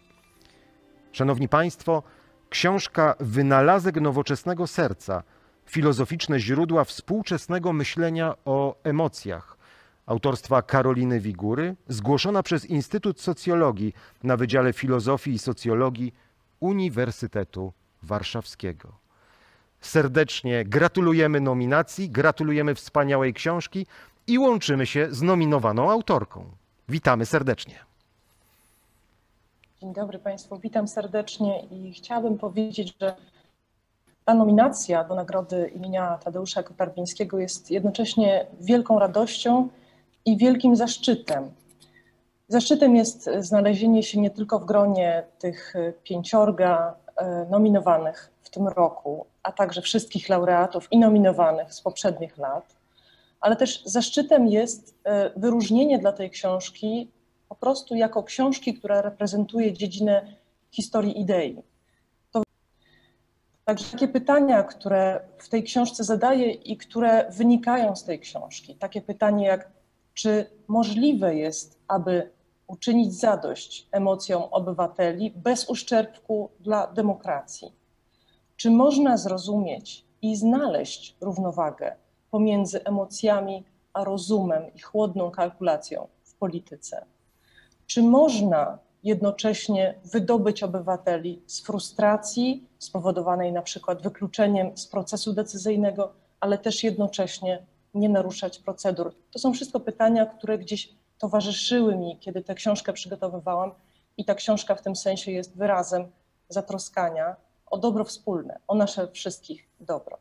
Szanowni Państwo, książka Wynalazek nowoczesnego serca – filozoficzne źródła współczesnego myślenia o emocjach autorstwa Karoliny Wigury, zgłoszona przez Instytut Socjologii na Wydziale Filozofii i Socjologii Uniwersytetu Warszawskiego. Serdecznie gratulujemy nominacji, gratulujemy wspaniałej książki i łączymy się z nominowaną autorką. Witamy serdecznie. Dzień dobry Państwu, witam serdecznie i chciałabym powiedzieć, że Ta nominacja do nagrody imienia Tadeusza Kotarbińskiego jest jednocześnie wielką radością i wielkim zaszczytem. Zaszczytem jest znalezienie się nie tylko w gronie tych pięciorga nominowanych w tym roku, a także wszystkich laureatów i nominowanych z poprzednich lat, ale też zaszczytem jest wyróżnienie dla tej książki po prostu jako książki, która reprezentuje dziedzinę historii idei. To także takie pytania, które w tej książce zadaję i które wynikają z tej książki. Takie pytanie jak, czy możliwe jest, aby uczynić zadość emocjom obywateli bez uszczerbku dla demokracji? Czy można zrozumieć i znaleźć równowagę pomiędzy emocjami a rozumem i chłodną kalkulacją w polityce? Czy można jednocześnie wydobyć obywateli z frustracji spowodowanej na przykład wykluczeniem z procesu decyzyjnego, ale też jednocześnie nie naruszać procedur? To są wszystko pytania, które gdzieś towarzyszyły mi, kiedy tę książkę przygotowywałam, i ta książka w tym sensie jest wyrazem zatroskania o dobro wspólne, o nasze wszystkich dobro.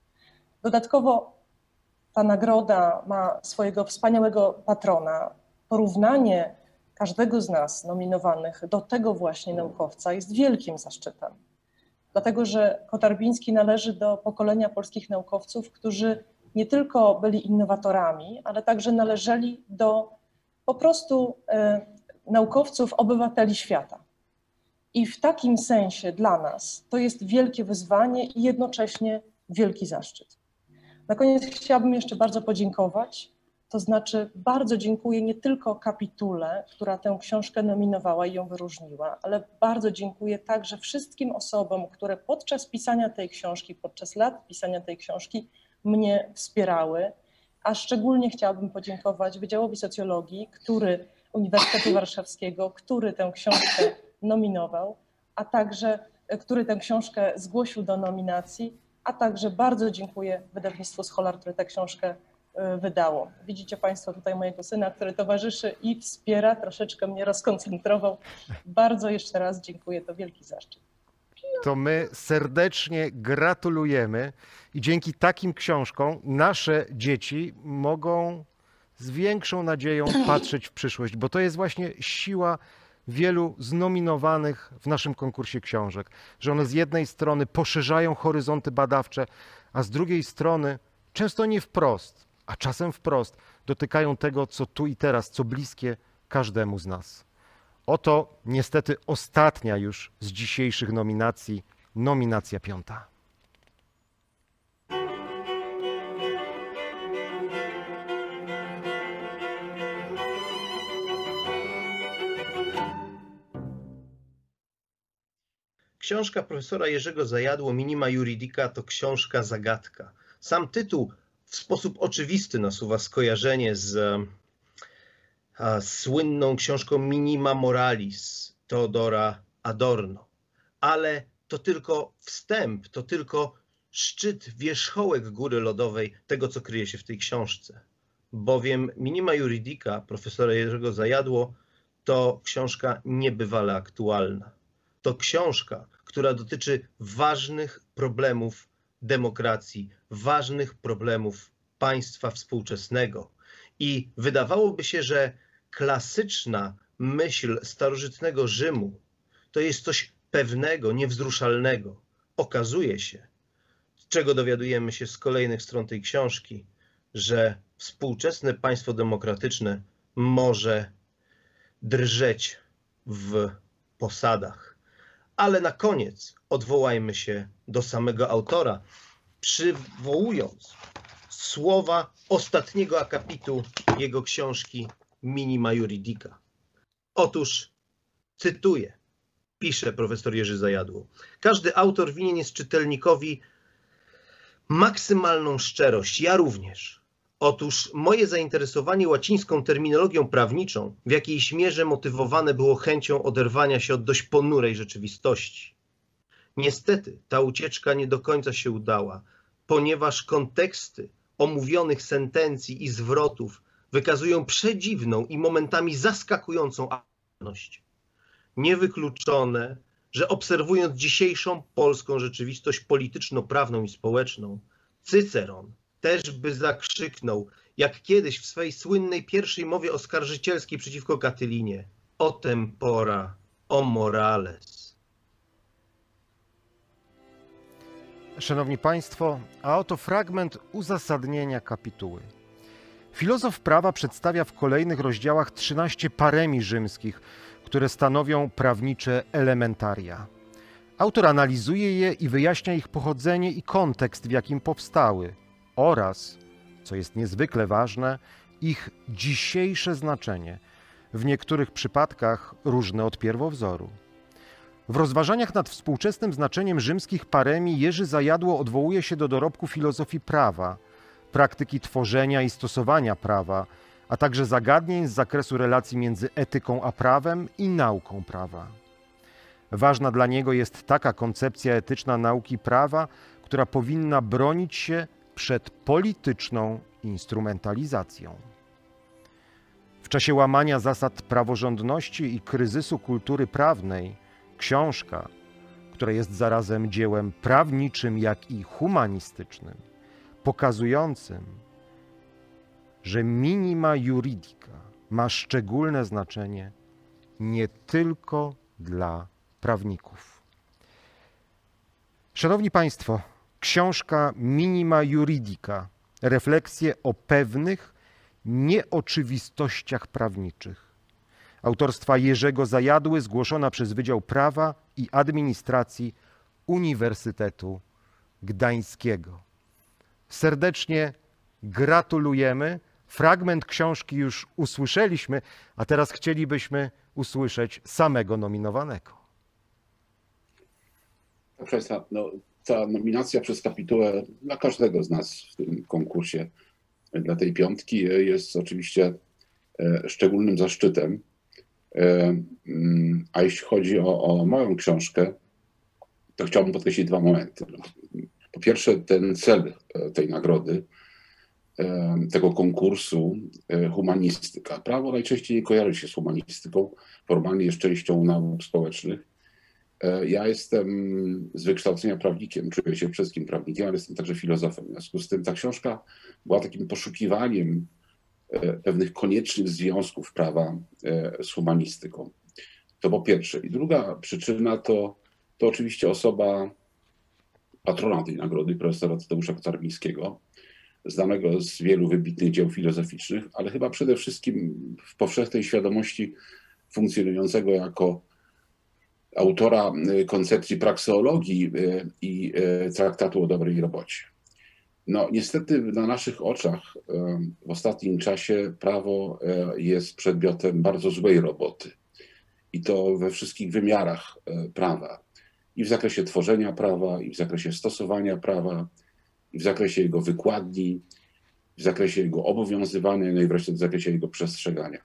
Dodatkowo ta nagroda ma swojego wspaniałego patrona. Porównanie każdego z nas nominowanych do tego właśnie naukowca jest wielkim zaszczytem. Dlatego, że Kotarbiński należy do pokolenia polskich naukowców, którzy nie tylko byli innowatorami, ale także należeli do po prostu e, naukowców, obywateli świata. I w takim sensie dla nas to jest wielkie wyzwanie i jednocześnie wielki zaszczyt. Na koniec chciałabym jeszcze bardzo podziękować. To znaczy bardzo dziękuję nie tylko kapitule, która tę książkę nominowała i ją wyróżniła, ale bardzo dziękuję także wszystkim osobom, które podczas pisania tej książki, podczas lat pisania tej książki mnie wspierały. A szczególnie chciałabym podziękować Wydziałowi Socjologii, który Uniwersytetu Warszawskiego, który tę książkę nominował, a także który tę książkę zgłosił do nominacji, a także bardzo dziękuję wydawnictwu Scholar, które tę książkę wydało. Widzicie Państwo tutaj mojego syna, który towarzyszy i wspiera, troszeczkę mnie rozkoncentrował. Bardzo jeszcze raz dziękuję, to wielki zaszczyt. To my serdecznie gratulujemy i dzięki takim książkom nasze dzieci mogą z większą nadzieją patrzeć w przyszłość, bo to jest właśnie siła wielu znominowanych w naszym konkursie książek, że one z jednej strony poszerzają horyzonty badawcze, a z drugiej strony często nie wprost, a czasem wprost dotykają tego, co tu i teraz, co bliskie każdemu z nas. Oto niestety ostatnia już z dzisiejszych nominacji, nominacja piąta. Książka profesora Jerzego Zajadło Minima Juridika to książka zagadka. Sam tytuł w sposób oczywisty nasuwa skojarzenie z a, słynną książką Minima Moralis Teodora Adorno. Ale to tylko wstęp, to tylko szczyt, wierzchołek góry lodowej tego, co kryje się w tej książce. Bowiem Minima Juridika profesora Jerzego Zajadło to książka niebywale aktualna. To książka, która dotyczy ważnych problemów demokracji, ważnych problemów państwa współczesnego. I wydawałoby się, że klasyczna myśl starożytnego Rzymu to jest coś pewnego, niewzruszalnego. Okazuje się, czego dowiadujemy się z kolejnych stron tej książki, że współczesne państwo demokratyczne może drżeć w posadach. Ale na koniec odwołajmy się do samego autora, przywołując słowa ostatniego akapitu jego książki Minima Juridika. Otóż, cytuję, pisze profesor Jerzy Zajadło: każdy autor winien jest czytelnikowi maksymalną szczerość, ja również. Otóż moje zainteresowanie łacińską terminologią prawniczą w jakiejś mierze motywowane było chęcią oderwania się od dość ponurej rzeczywistości. Niestety ta ucieczka nie do końca się udała, ponieważ konteksty omówionych sentencji i zwrotów wykazują przedziwną i momentami zaskakującą aktywność. Niewykluczone, że obserwując dzisiejszą polską rzeczywistość polityczno-prawną i społeczną, Cyceron też by zakrzyknął, jak kiedyś w swej słynnej pierwszej mowie oskarżycielskiej przeciwko Katylinie: o tempora, o morales. Szanowni Państwo, a oto fragment uzasadnienia kapituły. Filozof prawa przedstawia w kolejnych rozdziałach trzynaście paremii rzymskich, które stanowią prawnicze elementaria. Autor analizuje je i wyjaśnia ich pochodzenie i kontekst, w jakim powstały, oraz, co jest niezwykle ważne, ich dzisiejsze znaczenie, w niektórych przypadkach różne od pierwowzoru. W rozważaniach nad współczesnym znaczeniem rzymskich paremii Jerzy Zajadło odwołuje się do dorobku filozofii prawa, praktyki tworzenia i stosowania prawa, a także zagadnień z zakresu relacji między etyką a prawem i nauką prawa. Ważna dla niego jest taka koncepcja etyczna nauki prawa, która powinna bronić się przed polityczną instrumentalizacją. W czasie łamania zasad praworządności i kryzysu kultury prawnej książka, która jest zarazem dziełem prawniczym, jak i humanistycznym, pokazującym, że minima juridica ma szczególne znaczenie nie tylko dla prawników. Szanowni Państwo, książka Minima Juridica, refleksje o pewnych nieoczywistościach prawniczych, autorstwa Jerzego Zajadły, zgłoszona przez Wydział Prawa i Administracji Uniwersytetu Gdańskiego. Serdecznie gratulujemy. Fragment książki już usłyszeliśmy, a teraz chcielibyśmy usłyszeć samego nominowanego. Proszę Państwa, no, ta nominacja przez kapitułę dla każdego z nas w tym konkursie, dla tej piątki, jest oczywiście szczególnym zaszczytem. A jeśli chodzi o, o moją książkę, to chciałbym podkreślić dwa momenty. Po pierwsze, ten cel tej nagrody, tego konkursu, humanistyka. Prawo najczęściej nie kojarzy się z humanistyką, formalnie jest częścią nauk społecznych. Ja jestem z wykształcenia prawnikiem, czuję się przede wszystkim prawnikiem, ale jestem także filozofem. W związku z tym ta książka była takim poszukiwaniem pewnych koniecznych związków prawa z humanistyką. To po pierwsze. I druga przyczyna to, to oczywiście osoba patrona tej nagrody, profesora Tadeusza Kotarbińskiego, znanego z wielu wybitnych dzieł filozoficznych, ale chyba przede wszystkim w powszechnej świadomości funkcjonującego jako autora koncepcji prakseologii i traktatu o dobrej robocie. No niestety na naszych oczach w ostatnim czasie prawo jest przedmiotem bardzo złej roboty. I to we wszystkich wymiarach prawa. I w zakresie tworzenia prawa, i w zakresie stosowania prawa, i w zakresie jego wykładni, w zakresie jego obowiązywania, no i wreszcie w zakresie jego przestrzegania.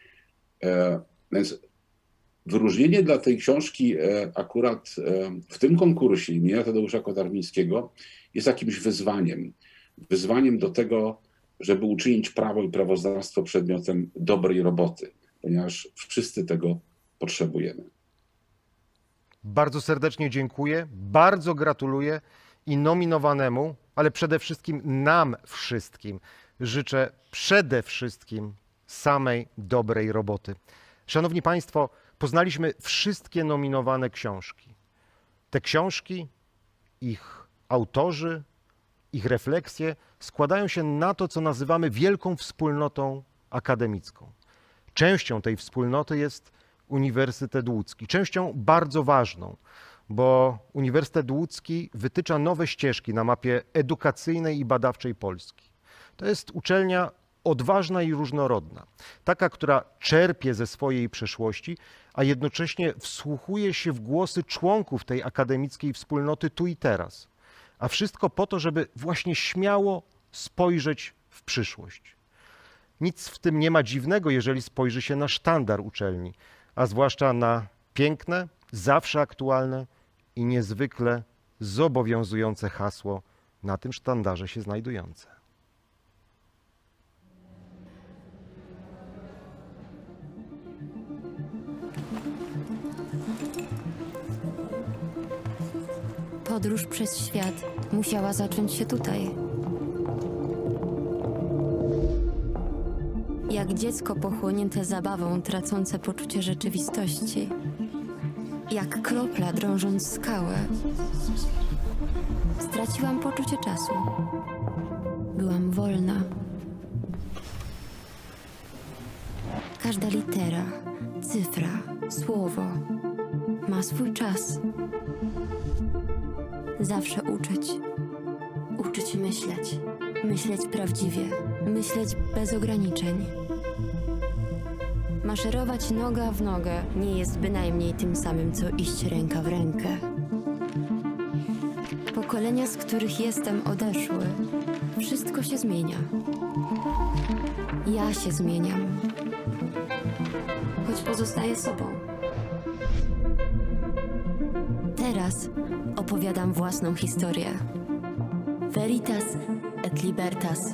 Więc wyróżnienie dla tej książki akurat w tym konkursie imienia Tadeusza Kotarbińskiego jest jakimś wyzwaniem. Wyzwaniem do tego, żeby uczynić prawo i prawoznawstwo przedmiotem dobrej roboty, ponieważ wszyscy tego potrzebujemy. Bardzo serdecznie dziękuję, bardzo gratuluję i nominowanemu, ale przede wszystkim nam wszystkim życzę przede wszystkim samej dobrej roboty. Szanowni Państwo, poznaliśmy wszystkie nominowane książki. Te książki, ich autorzy, ich refleksje składają się na to, co nazywamy wielką wspólnotą akademicką. Częścią tej wspólnoty jest Uniwersytet Łódzki, częścią bardzo ważną, bo Uniwersytet Łódzki wytycza nowe ścieżki na mapie edukacyjnej i badawczej Polski. To jest uczelnia odważna i różnorodna, taka, która czerpie ze swojej przeszłości, a jednocześnie wsłuchuje się w głosy członków tej akademickiej wspólnoty tu i teraz. A wszystko po to, żeby właśnie śmiało spojrzeć w przyszłość. Nic w tym nie ma dziwnego, jeżeli spojrzy się na sztandar uczelni, a zwłaszcza na piękne, zawsze aktualne i niezwykle zobowiązujące hasło na tym sztandarze się znajdujące. podróż przez świat musiała zacząć się tutaj. Jak dziecko pochłonięte zabawą, tracące poczucie rzeczywistości. Jak kropla drążąc skałę. Straciłam poczucie czasu. Byłam wolna. Każda litera, cyfra, słowo ma swój czas. Zawsze uczyć. Uczyć myśleć. Myśleć prawdziwie. Myśleć bez ograniczeń. Maszerować noga w nogę nie jest bynajmniej tym samym, co iść ręka w rękę. Pokolenia, z których jestem, odeszły. Wszystko się zmienia. Ja się zmieniam. Choć pozostaję sobą. Teraz opowiadam własną historię. Veritas et libertas.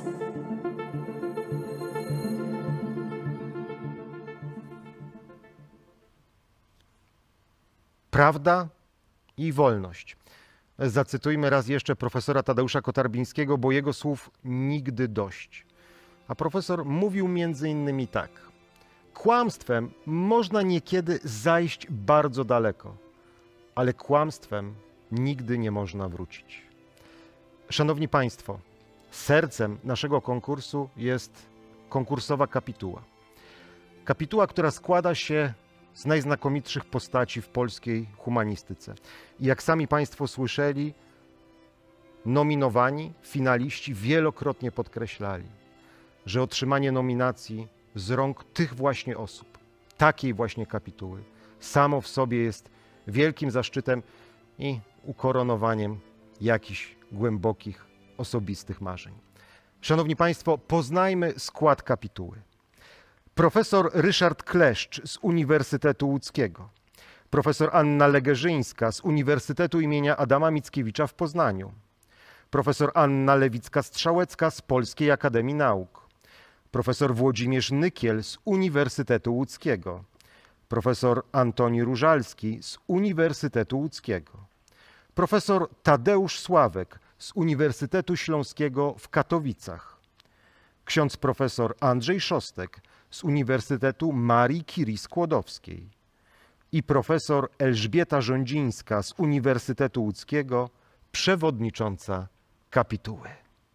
Prawda i wolność. Zacytujmy raz jeszcze profesora Tadeusza Kotarbińskiego, bo jego słów nigdy dość. A profesor mówił między innymi tak. Kłamstwem można niekiedy zajść bardzo daleko, ale kłamstwem nigdy nie można wrócić. Szanowni Państwo, sercem naszego konkursu jest konkursowa kapituła. Kapituła, która składa się z najznakomitszych postaci w polskiej humanistyce. I jak sami Państwo słyszeli, nominowani, finaliści wielokrotnie podkreślali, że otrzymanie nominacji z rąk tych właśnie osób, takiej właśnie kapituły, samo w sobie jest wielkim zaszczytem i ukoronowaniem jakichś głębokich, osobistych marzeń. Szanowni Państwo, poznajmy skład kapituły. Profesor Ryszard Kleszcz z Uniwersytetu Łódzkiego, profesor Anna Legerzyńska z Uniwersytetu imienia Adama Mickiewicza w Poznaniu, profesor Anna Lewicka-Strzałecka z Polskiej Akademii Nauk, profesor Włodzimierz Nykiel z Uniwersytetu Łódzkiego, profesor Antoni Różalski z Uniwersytetu Łódzkiego, profesor Tadeusz Sławek z Uniwersytetu Śląskiego w Katowicach, ksiądz profesor Andrzej Szostek z Uniwersytetu Marii Curie-Skłodowskiej i profesor Elżbieta Rządzińska z Uniwersytetu Łódzkiego, przewodnicząca kapituły.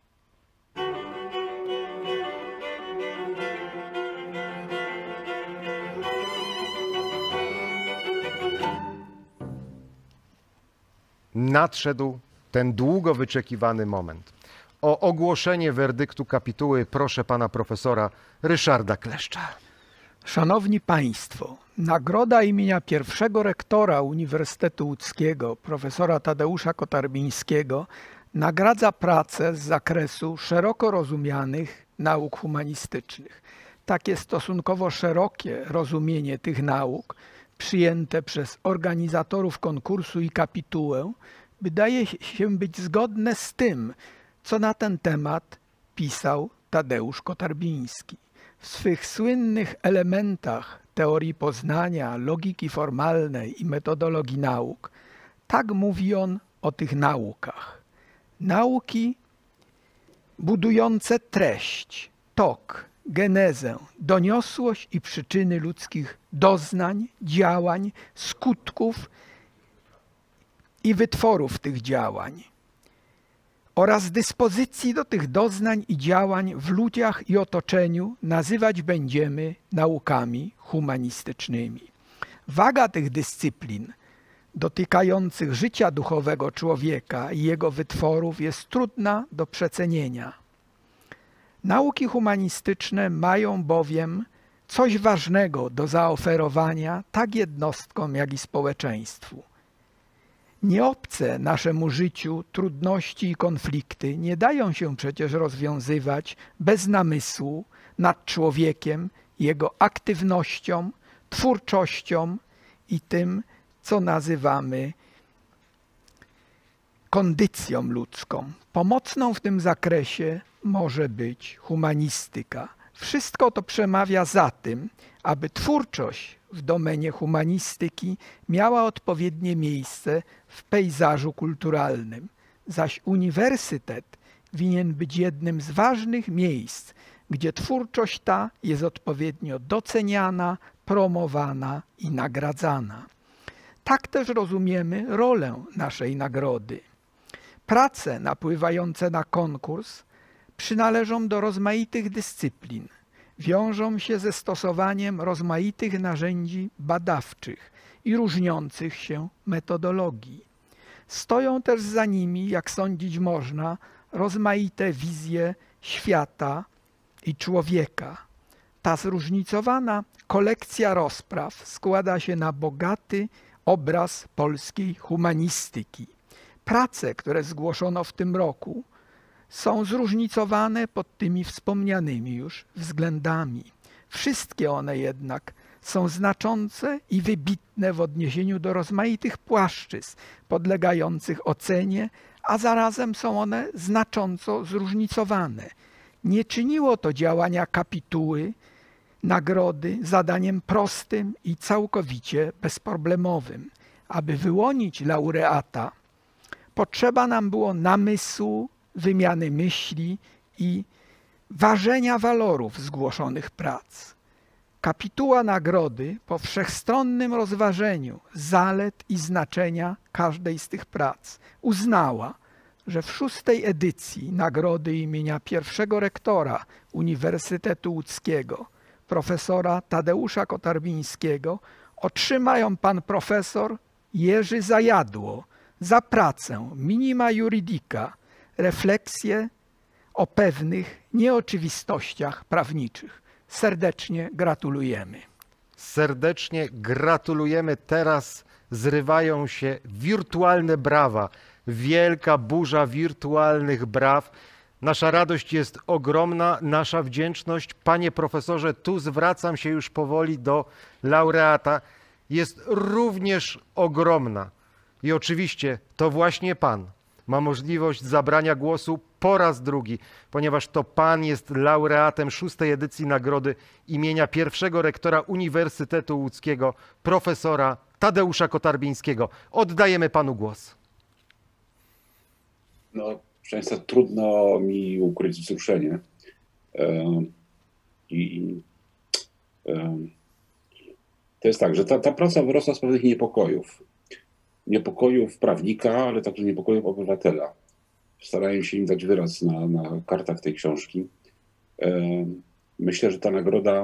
Nadszedł ten długo wyczekiwany moment. O ogłoszenie werdyktu kapituły proszę pana profesora Ryszarda Kleszcza. Szanowni Państwo, nagroda imienia pierwszego rektora Uniwersytetu Łódzkiego, profesora Tadeusza Kotarbińskiego, nagradza pracę z zakresu szeroko rozumianych nauk humanistycznych. Takie stosunkowo szerokie rozumienie tych nauk, przyjęte przez organizatorów konkursu i kapitułę, wydaje się być zgodne z tym, co na ten temat pisał Tadeusz Kotarbiński. W swych słynnych elementach teorii poznania, logiki formalnej i metodologii nauk, tak mówi on o tych naukach. Nauki budujące treść, tok, genezę, doniosłość i przyczyny ludzkich doznań, działań, skutków i wytworów tych działań oraz dyspozycji do tych doznań i działań w ludziach i otoczeniu nazywać będziemy naukami humanistycznymi. Waga tych dyscyplin dotykających życia duchowego człowieka i jego wytworów jest trudna do przecenienia. Nauki humanistyczne mają bowiem coś ważnego do zaoferowania tak jednostkom, jak i społeczeństwu. Nieobce naszemu życiu trudności i konflikty nie dają się przecież rozwiązywać bez namysłu nad człowiekiem, jego aktywnością, twórczością i tym, co nazywamy kondycją ludzką. Pomocną w tym zakresie może być humanistyka. Wszystko to przemawia za tym, aby twórczość w domenie humanistyki miała odpowiednie miejsce w pejzażu kulturalnym, zaś uniwersytet winien być jednym z ważnych miejsc, gdzie twórczość ta jest odpowiednio doceniana, promowana i nagradzana. Tak też rozumiemy rolę naszej nagrody. Prace napływające na konkurs przynależą do rozmaitych dyscyplin, wiążą się ze stosowaniem rozmaitych narzędzi badawczych i różniących się metodologii. Stoją też za nimi, jak sądzić można, rozmaite wizje świata i człowieka. Ta zróżnicowana kolekcja rozpraw składa się na bogaty obraz polskiej humanistyki. Prace, które zgłoszono w tym roku, są zróżnicowane pod tymi wspomnianymi już względami. Wszystkie one jednak są znaczące i wybitne w odniesieniu do rozmaitych płaszczyzn podlegających ocenie, a zarazem są one znacząco zróżnicowane. Nie czyniło to działania kapituły nagrody zadaniem prostym i całkowicie bezproblemowym. Aby wyłonić laureata, potrzeba nam było namysłu, wymiany myśli i ważenia walorów zgłoszonych prac. Kapituła nagrody po wszechstronnym rozważeniu zalet i znaczenia każdej z tych prac uznała, że w szóstej edycji nagrody imienia pierwszego rektora Uniwersytetu Łódzkiego, profesora Tadeusza Kotarbińskiego, otrzyma ją pan profesor Jerzy Zajadło za pracę Minima Juridica, refleksje o pewnych nieoczywistościach prawniczych. Serdecznie gratulujemy. Serdecznie gratulujemy. Teraz zrywają się wirtualne brawa. Wielka burza wirtualnych braw. Nasza radość jest ogromna, nasza wdzięczność. Panie profesorze, tu zwracam się już powoli do laureata. Jest również ogromna. I oczywiście to właśnie pan ma możliwość zabrania głosu po raz drugi, ponieważ to pan jest laureatem szóstej edycji nagrody imienia pierwszego rektora Uniwersytetu Łódzkiego, profesora Tadeusza Kotarbińskiego. Oddajemy panu głos. No, proszę państwa, trudno mi ukryć wzruszenie. I to jest tak, że ta, ta praca wyrosła z pewnych niepokojów. Niepokojów prawnika, ale także niepokojów obywatela. Starałem się im dać wyraz na, na kartach tej książki. Myślę, że ta nagroda,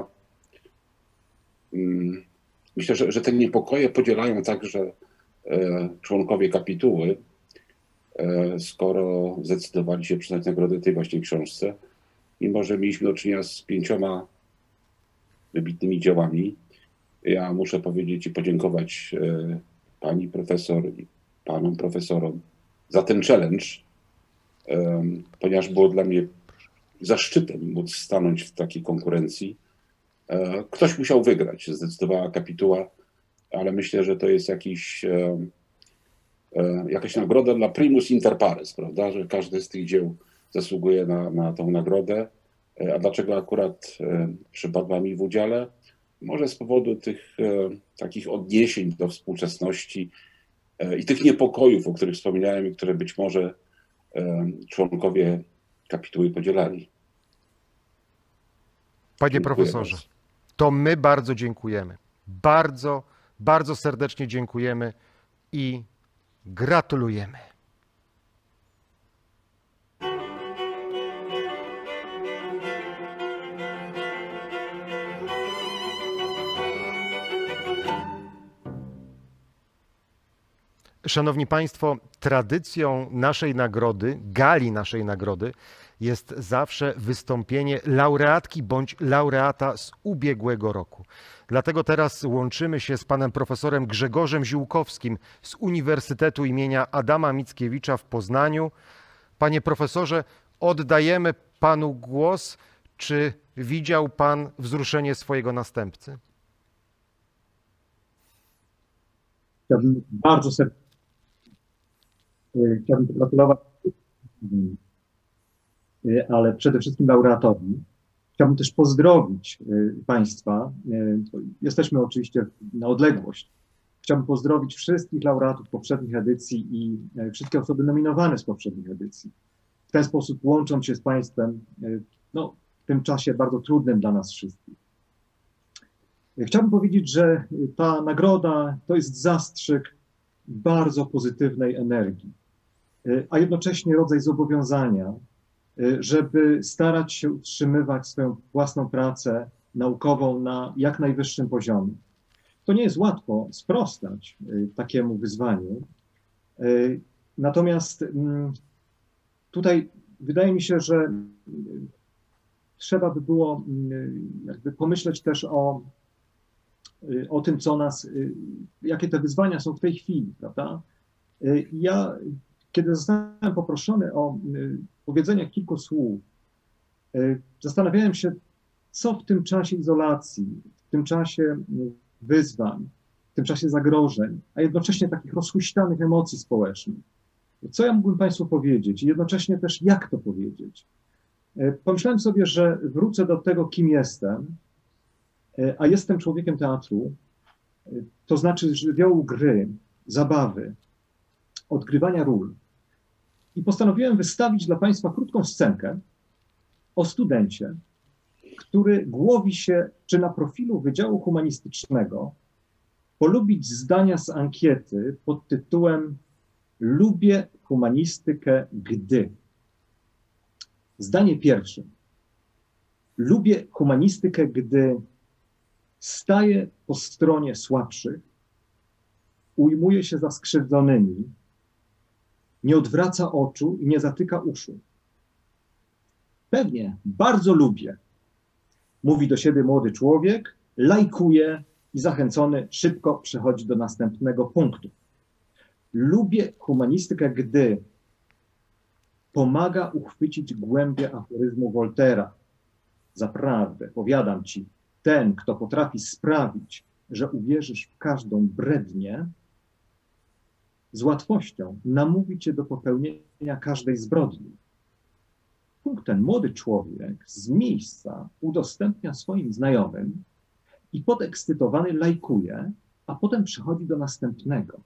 myślę, że, że te niepokoje podzielają także członkowie kapituły, skoro zdecydowali się przyznać nagrodę tej właśnie książce. Mimo że mieliśmy do czynienia z pięcioma wybitnymi dziełami, ja muszę powiedzieć i podziękować pani profesor i panom profesorom za ten challenge, ponieważ było dla mnie zaszczytem móc stanąć w takiej konkurencji. Ktoś musiał wygrać, zdecydowała kapituła, ale myślę, że to jest jakiś, jakaś nagroda dla primus inter pares, prawda, że każdy z tych dzieł zasługuje na, na tą nagrodę. A dlaczego akurat przypadła mi w udziale? Może z powodu tych takich odniesień do współczesności i tych niepokojów, o których wspominałem i które być może członkowie kapituły podzielali. Panie Dziękuję profesorze, bardzo. to my bardzo dziękujemy. Bardzo, bardzo serdecznie dziękujemy i gratulujemy. Szanowni Państwo, tradycją naszej nagrody, gali naszej nagrody jest zawsze wystąpienie laureatki bądź laureata z ubiegłego roku. Dlatego teraz łączymy się z panem profesorem Grzegorzem Ziółkowskim z Uniwersytetu imienia Adama Mickiewicza w Poznaniu. Panie profesorze, oddajemy panu głos. Czy widział pan wzruszenie swojego następcy? Chciałbym bardzo serdecznie chciałbym pogratulować, ale przede wszystkim laureatowi. Chciałbym też pozdrowić Państwa. Jesteśmy oczywiście na odległość. Chciałbym pozdrowić wszystkich laureatów poprzednich edycji i wszystkie osoby nominowane z poprzednich edycji. W ten sposób łącząc się z Państwem no, w tym czasie bardzo trudnym dla nas wszystkich. Chciałbym powiedzieć, że ta nagroda to jest zastrzyk bardzo pozytywnej energii, a jednocześnie rodzaj zobowiązania, żeby starać się utrzymywać swoją własną pracę naukową na jak najwyższym poziomie. To nie jest łatwo sprostać takiemu wyzwaniu, natomiast tutaj wydaje mi się, że trzeba by było jakby pomyśleć też o, o tym, co nas, jakie te wyzwania są w tej chwili, prawda? Ja, kiedy zostałem poproszony o powiedzenie kilku słów, zastanawiałem się, co w tym czasie izolacji, w tym czasie wyzwań, w tym czasie zagrożeń, a jednocześnie takich rozhuśtanych emocji społecznych, co ja mógłbym Państwu powiedzieć i jednocześnie też jak to powiedzieć. Pomyślałem sobie, że wrócę do tego, kim jestem, a jestem człowiekiem teatru, to znaczy żywiołu gry, zabawy, odgrywania ról. I postanowiłem wystawić dla Państwa krótką scenkę o studencie, który głowi się, czy na profilu Wydziału Humanistycznego polubić zdania z ankiety pod tytułem "Lubię humanistykę, gdy". Zdanie pierwsze. Lubię humanistykę, gdy staję po stronie słabszych, ujmuje się za skrzywdzonymi, nie odwraca oczu i nie zatyka uszu. Pewnie, bardzo lubię, mówi do siebie młody człowiek, lajkuje i zachęcony szybko przechodzi do następnego punktu. Lubię humanistykę, gdy pomaga uchwycić głębię aforyzmu Woltera. Zaprawdę, powiadam ci, ten, kto potrafi sprawić, że uwierzysz w każdą brednię, z łatwością namówi cię do popełnienia każdej zbrodni. Punkt ten młody człowiek z miejsca udostępnia swoim znajomym i podekscytowany lajkuje, a potem przechodzi do następnego.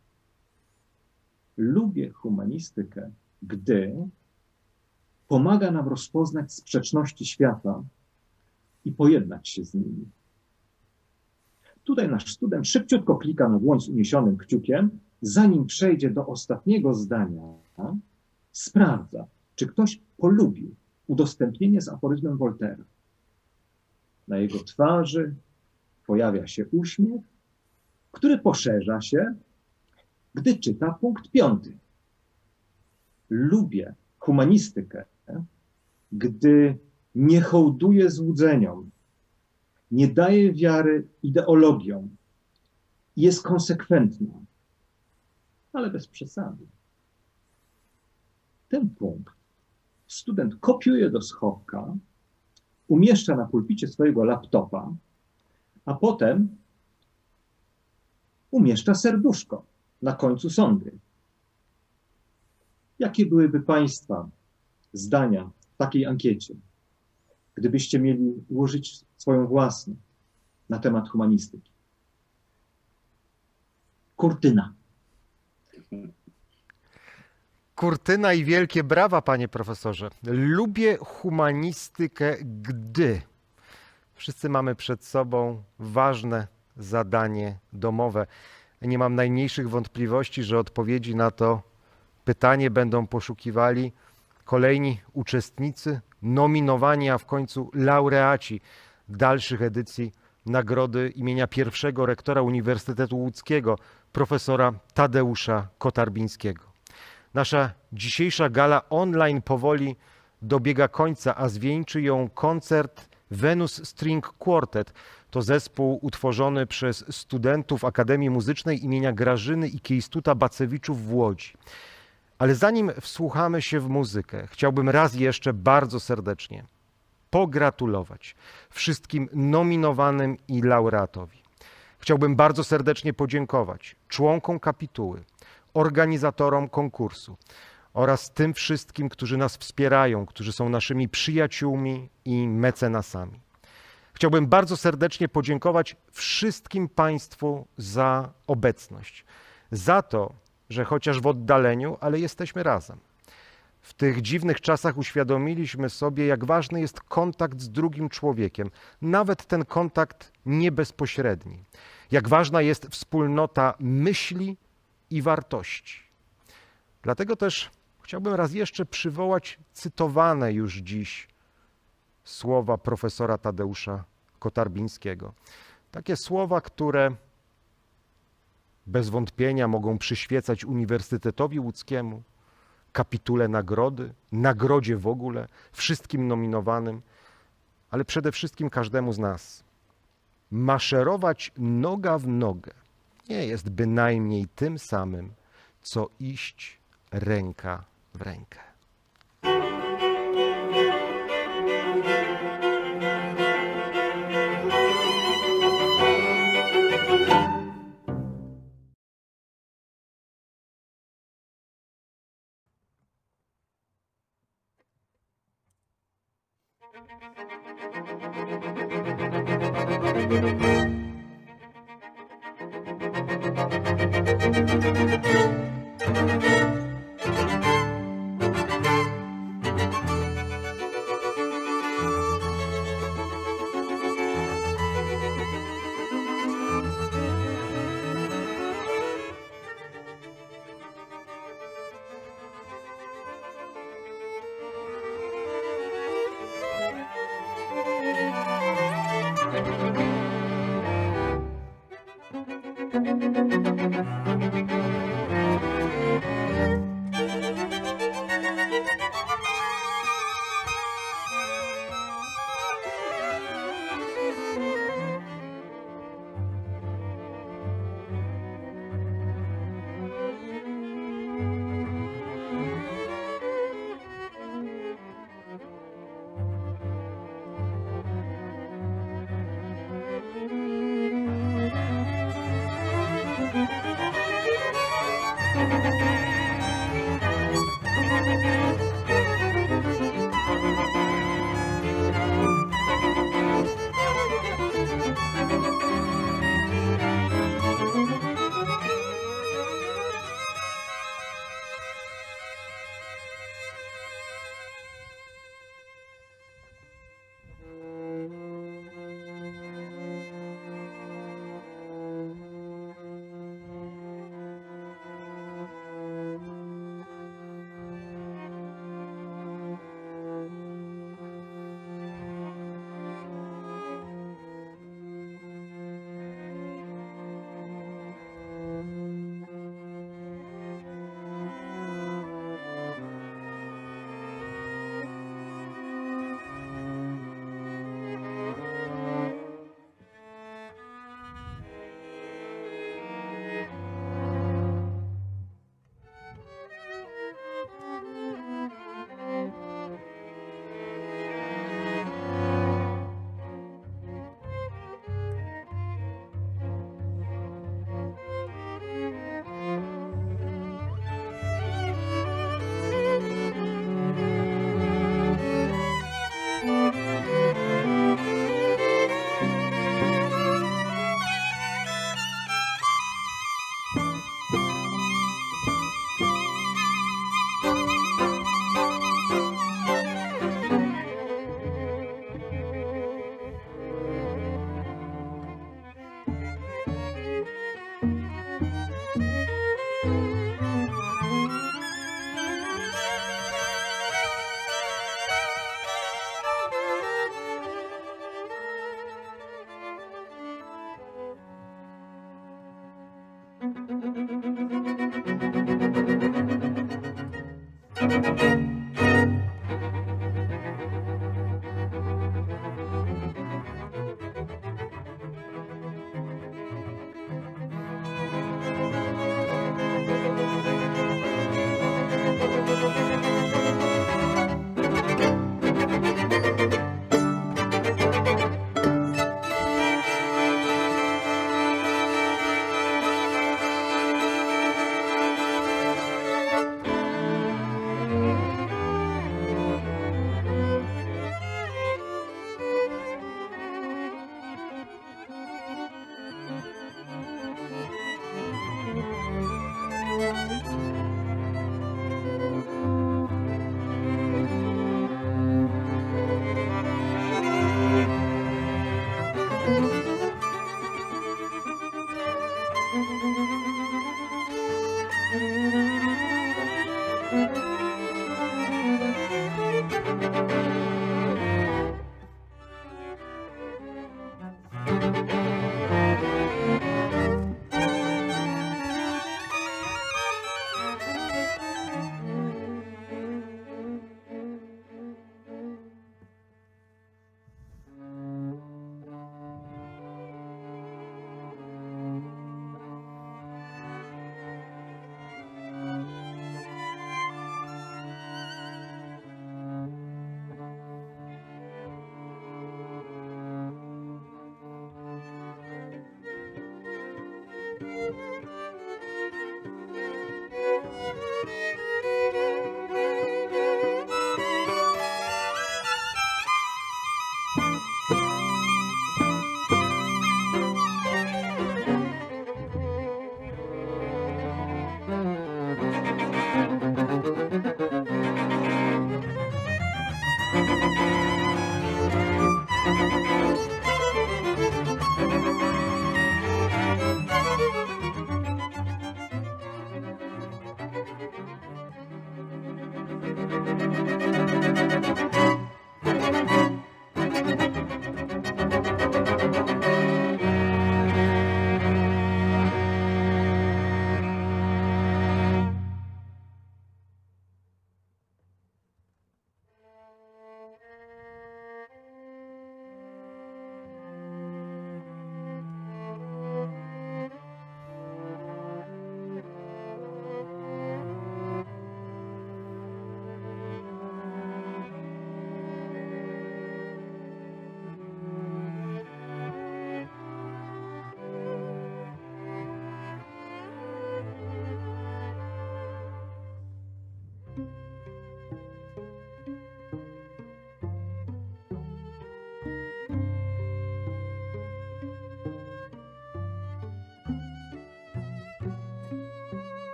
Lubię humanistykę, gdy pomaga nam rozpoznać sprzeczności świata i pojednać się z nimi. Tutaj nasz student szybciutko klika na dłoń z uniesionym kciukiem, zanim przejdzie do ostatniego zdania, sprawdza, czy ktoś polubił udostępnienie z aforyzmem Woltera. Na jego twarzy pojawia się uśmiech, który poszerza się, gdy czyta punkt piąty. Lubię humanistykę, gdy nie hołduje złudzeniom, nie daje wiary ideologiom i jest konsekwentna, ale bez przesady. Ten punkt student kopiuje do schowka, umieszcza na pulpicie swojego laptopa, a potem umieszcza serduszko na końcu sondy. Jakie byłyby Państwa zdania w takiej ankiecie, gdybyście mieli ułożyć swoją własną na temat humanistyki? Kurtyna. Kurtyna i wielkie brawa, panie profesorze. Lubię humanistykę, gdy wszyscy mamy przed sobą ważne zadanie domowe. Nie mam najmniejszych wątpliwości, że odpowiedzi na to pytanie będą poszukiwali kolejni uczestnicy, nominowani, a w końcu laureaci dalszych edycji nagrody imienia pierwszego rektora Uniwersytetu Łódzkiego, profesora Tadeusza Kotarbińskiego. Nasza dzisiejsza gala online powoli dobiega końca, a zwieńczy ją koncert Venus String Quartet. To zespół utworzony przez studentów Akademii Muzycznej imienia Grażyny i Kiejstuta Bacewiczów w Łodzi. Ale zanim wsłuchamy się w muzykę, chciałbym raz jeszcze bardzo serdecznie pogratulować wszystkim nominowanym i laureatowi. Chciałbym bardzo serdecznie podziękować członkom kapituły, organizatorom konkursu oraz tym wszystkim, którzy nas wspierają, którzy są naszymi przyjaciółmi i mecenasami. Chciałbym bardzo serdecznie podziękować wszystkim Państwu za obecność, za to, że chociaż w oddaleniu, ale jesteśmy razem. W tych dziwnych czasach uświadomiliśmy sobie, jak ważny jest kontakt z drugim człowiekiem, nawet ten kontakt niebezpośredni. Jak ważna jest wspólnota myśli i wartości. Dlatego też chciałbym raz jeszcze przywołać cytowane już dziś słowa profesora Tadeusza Kotarbińskiego. Takie słowa, które bez wątpienia mogą przyświecać Uniwersytetowi Łódzkiemu, kapitule nagrody, nagrodzie w ogóle, wszystkim nominowanym, ale przede wszystkim każdemu z nas. Maszerować noga w nogę nie jest bynajmniej tym samym, co iść ręka w rękę.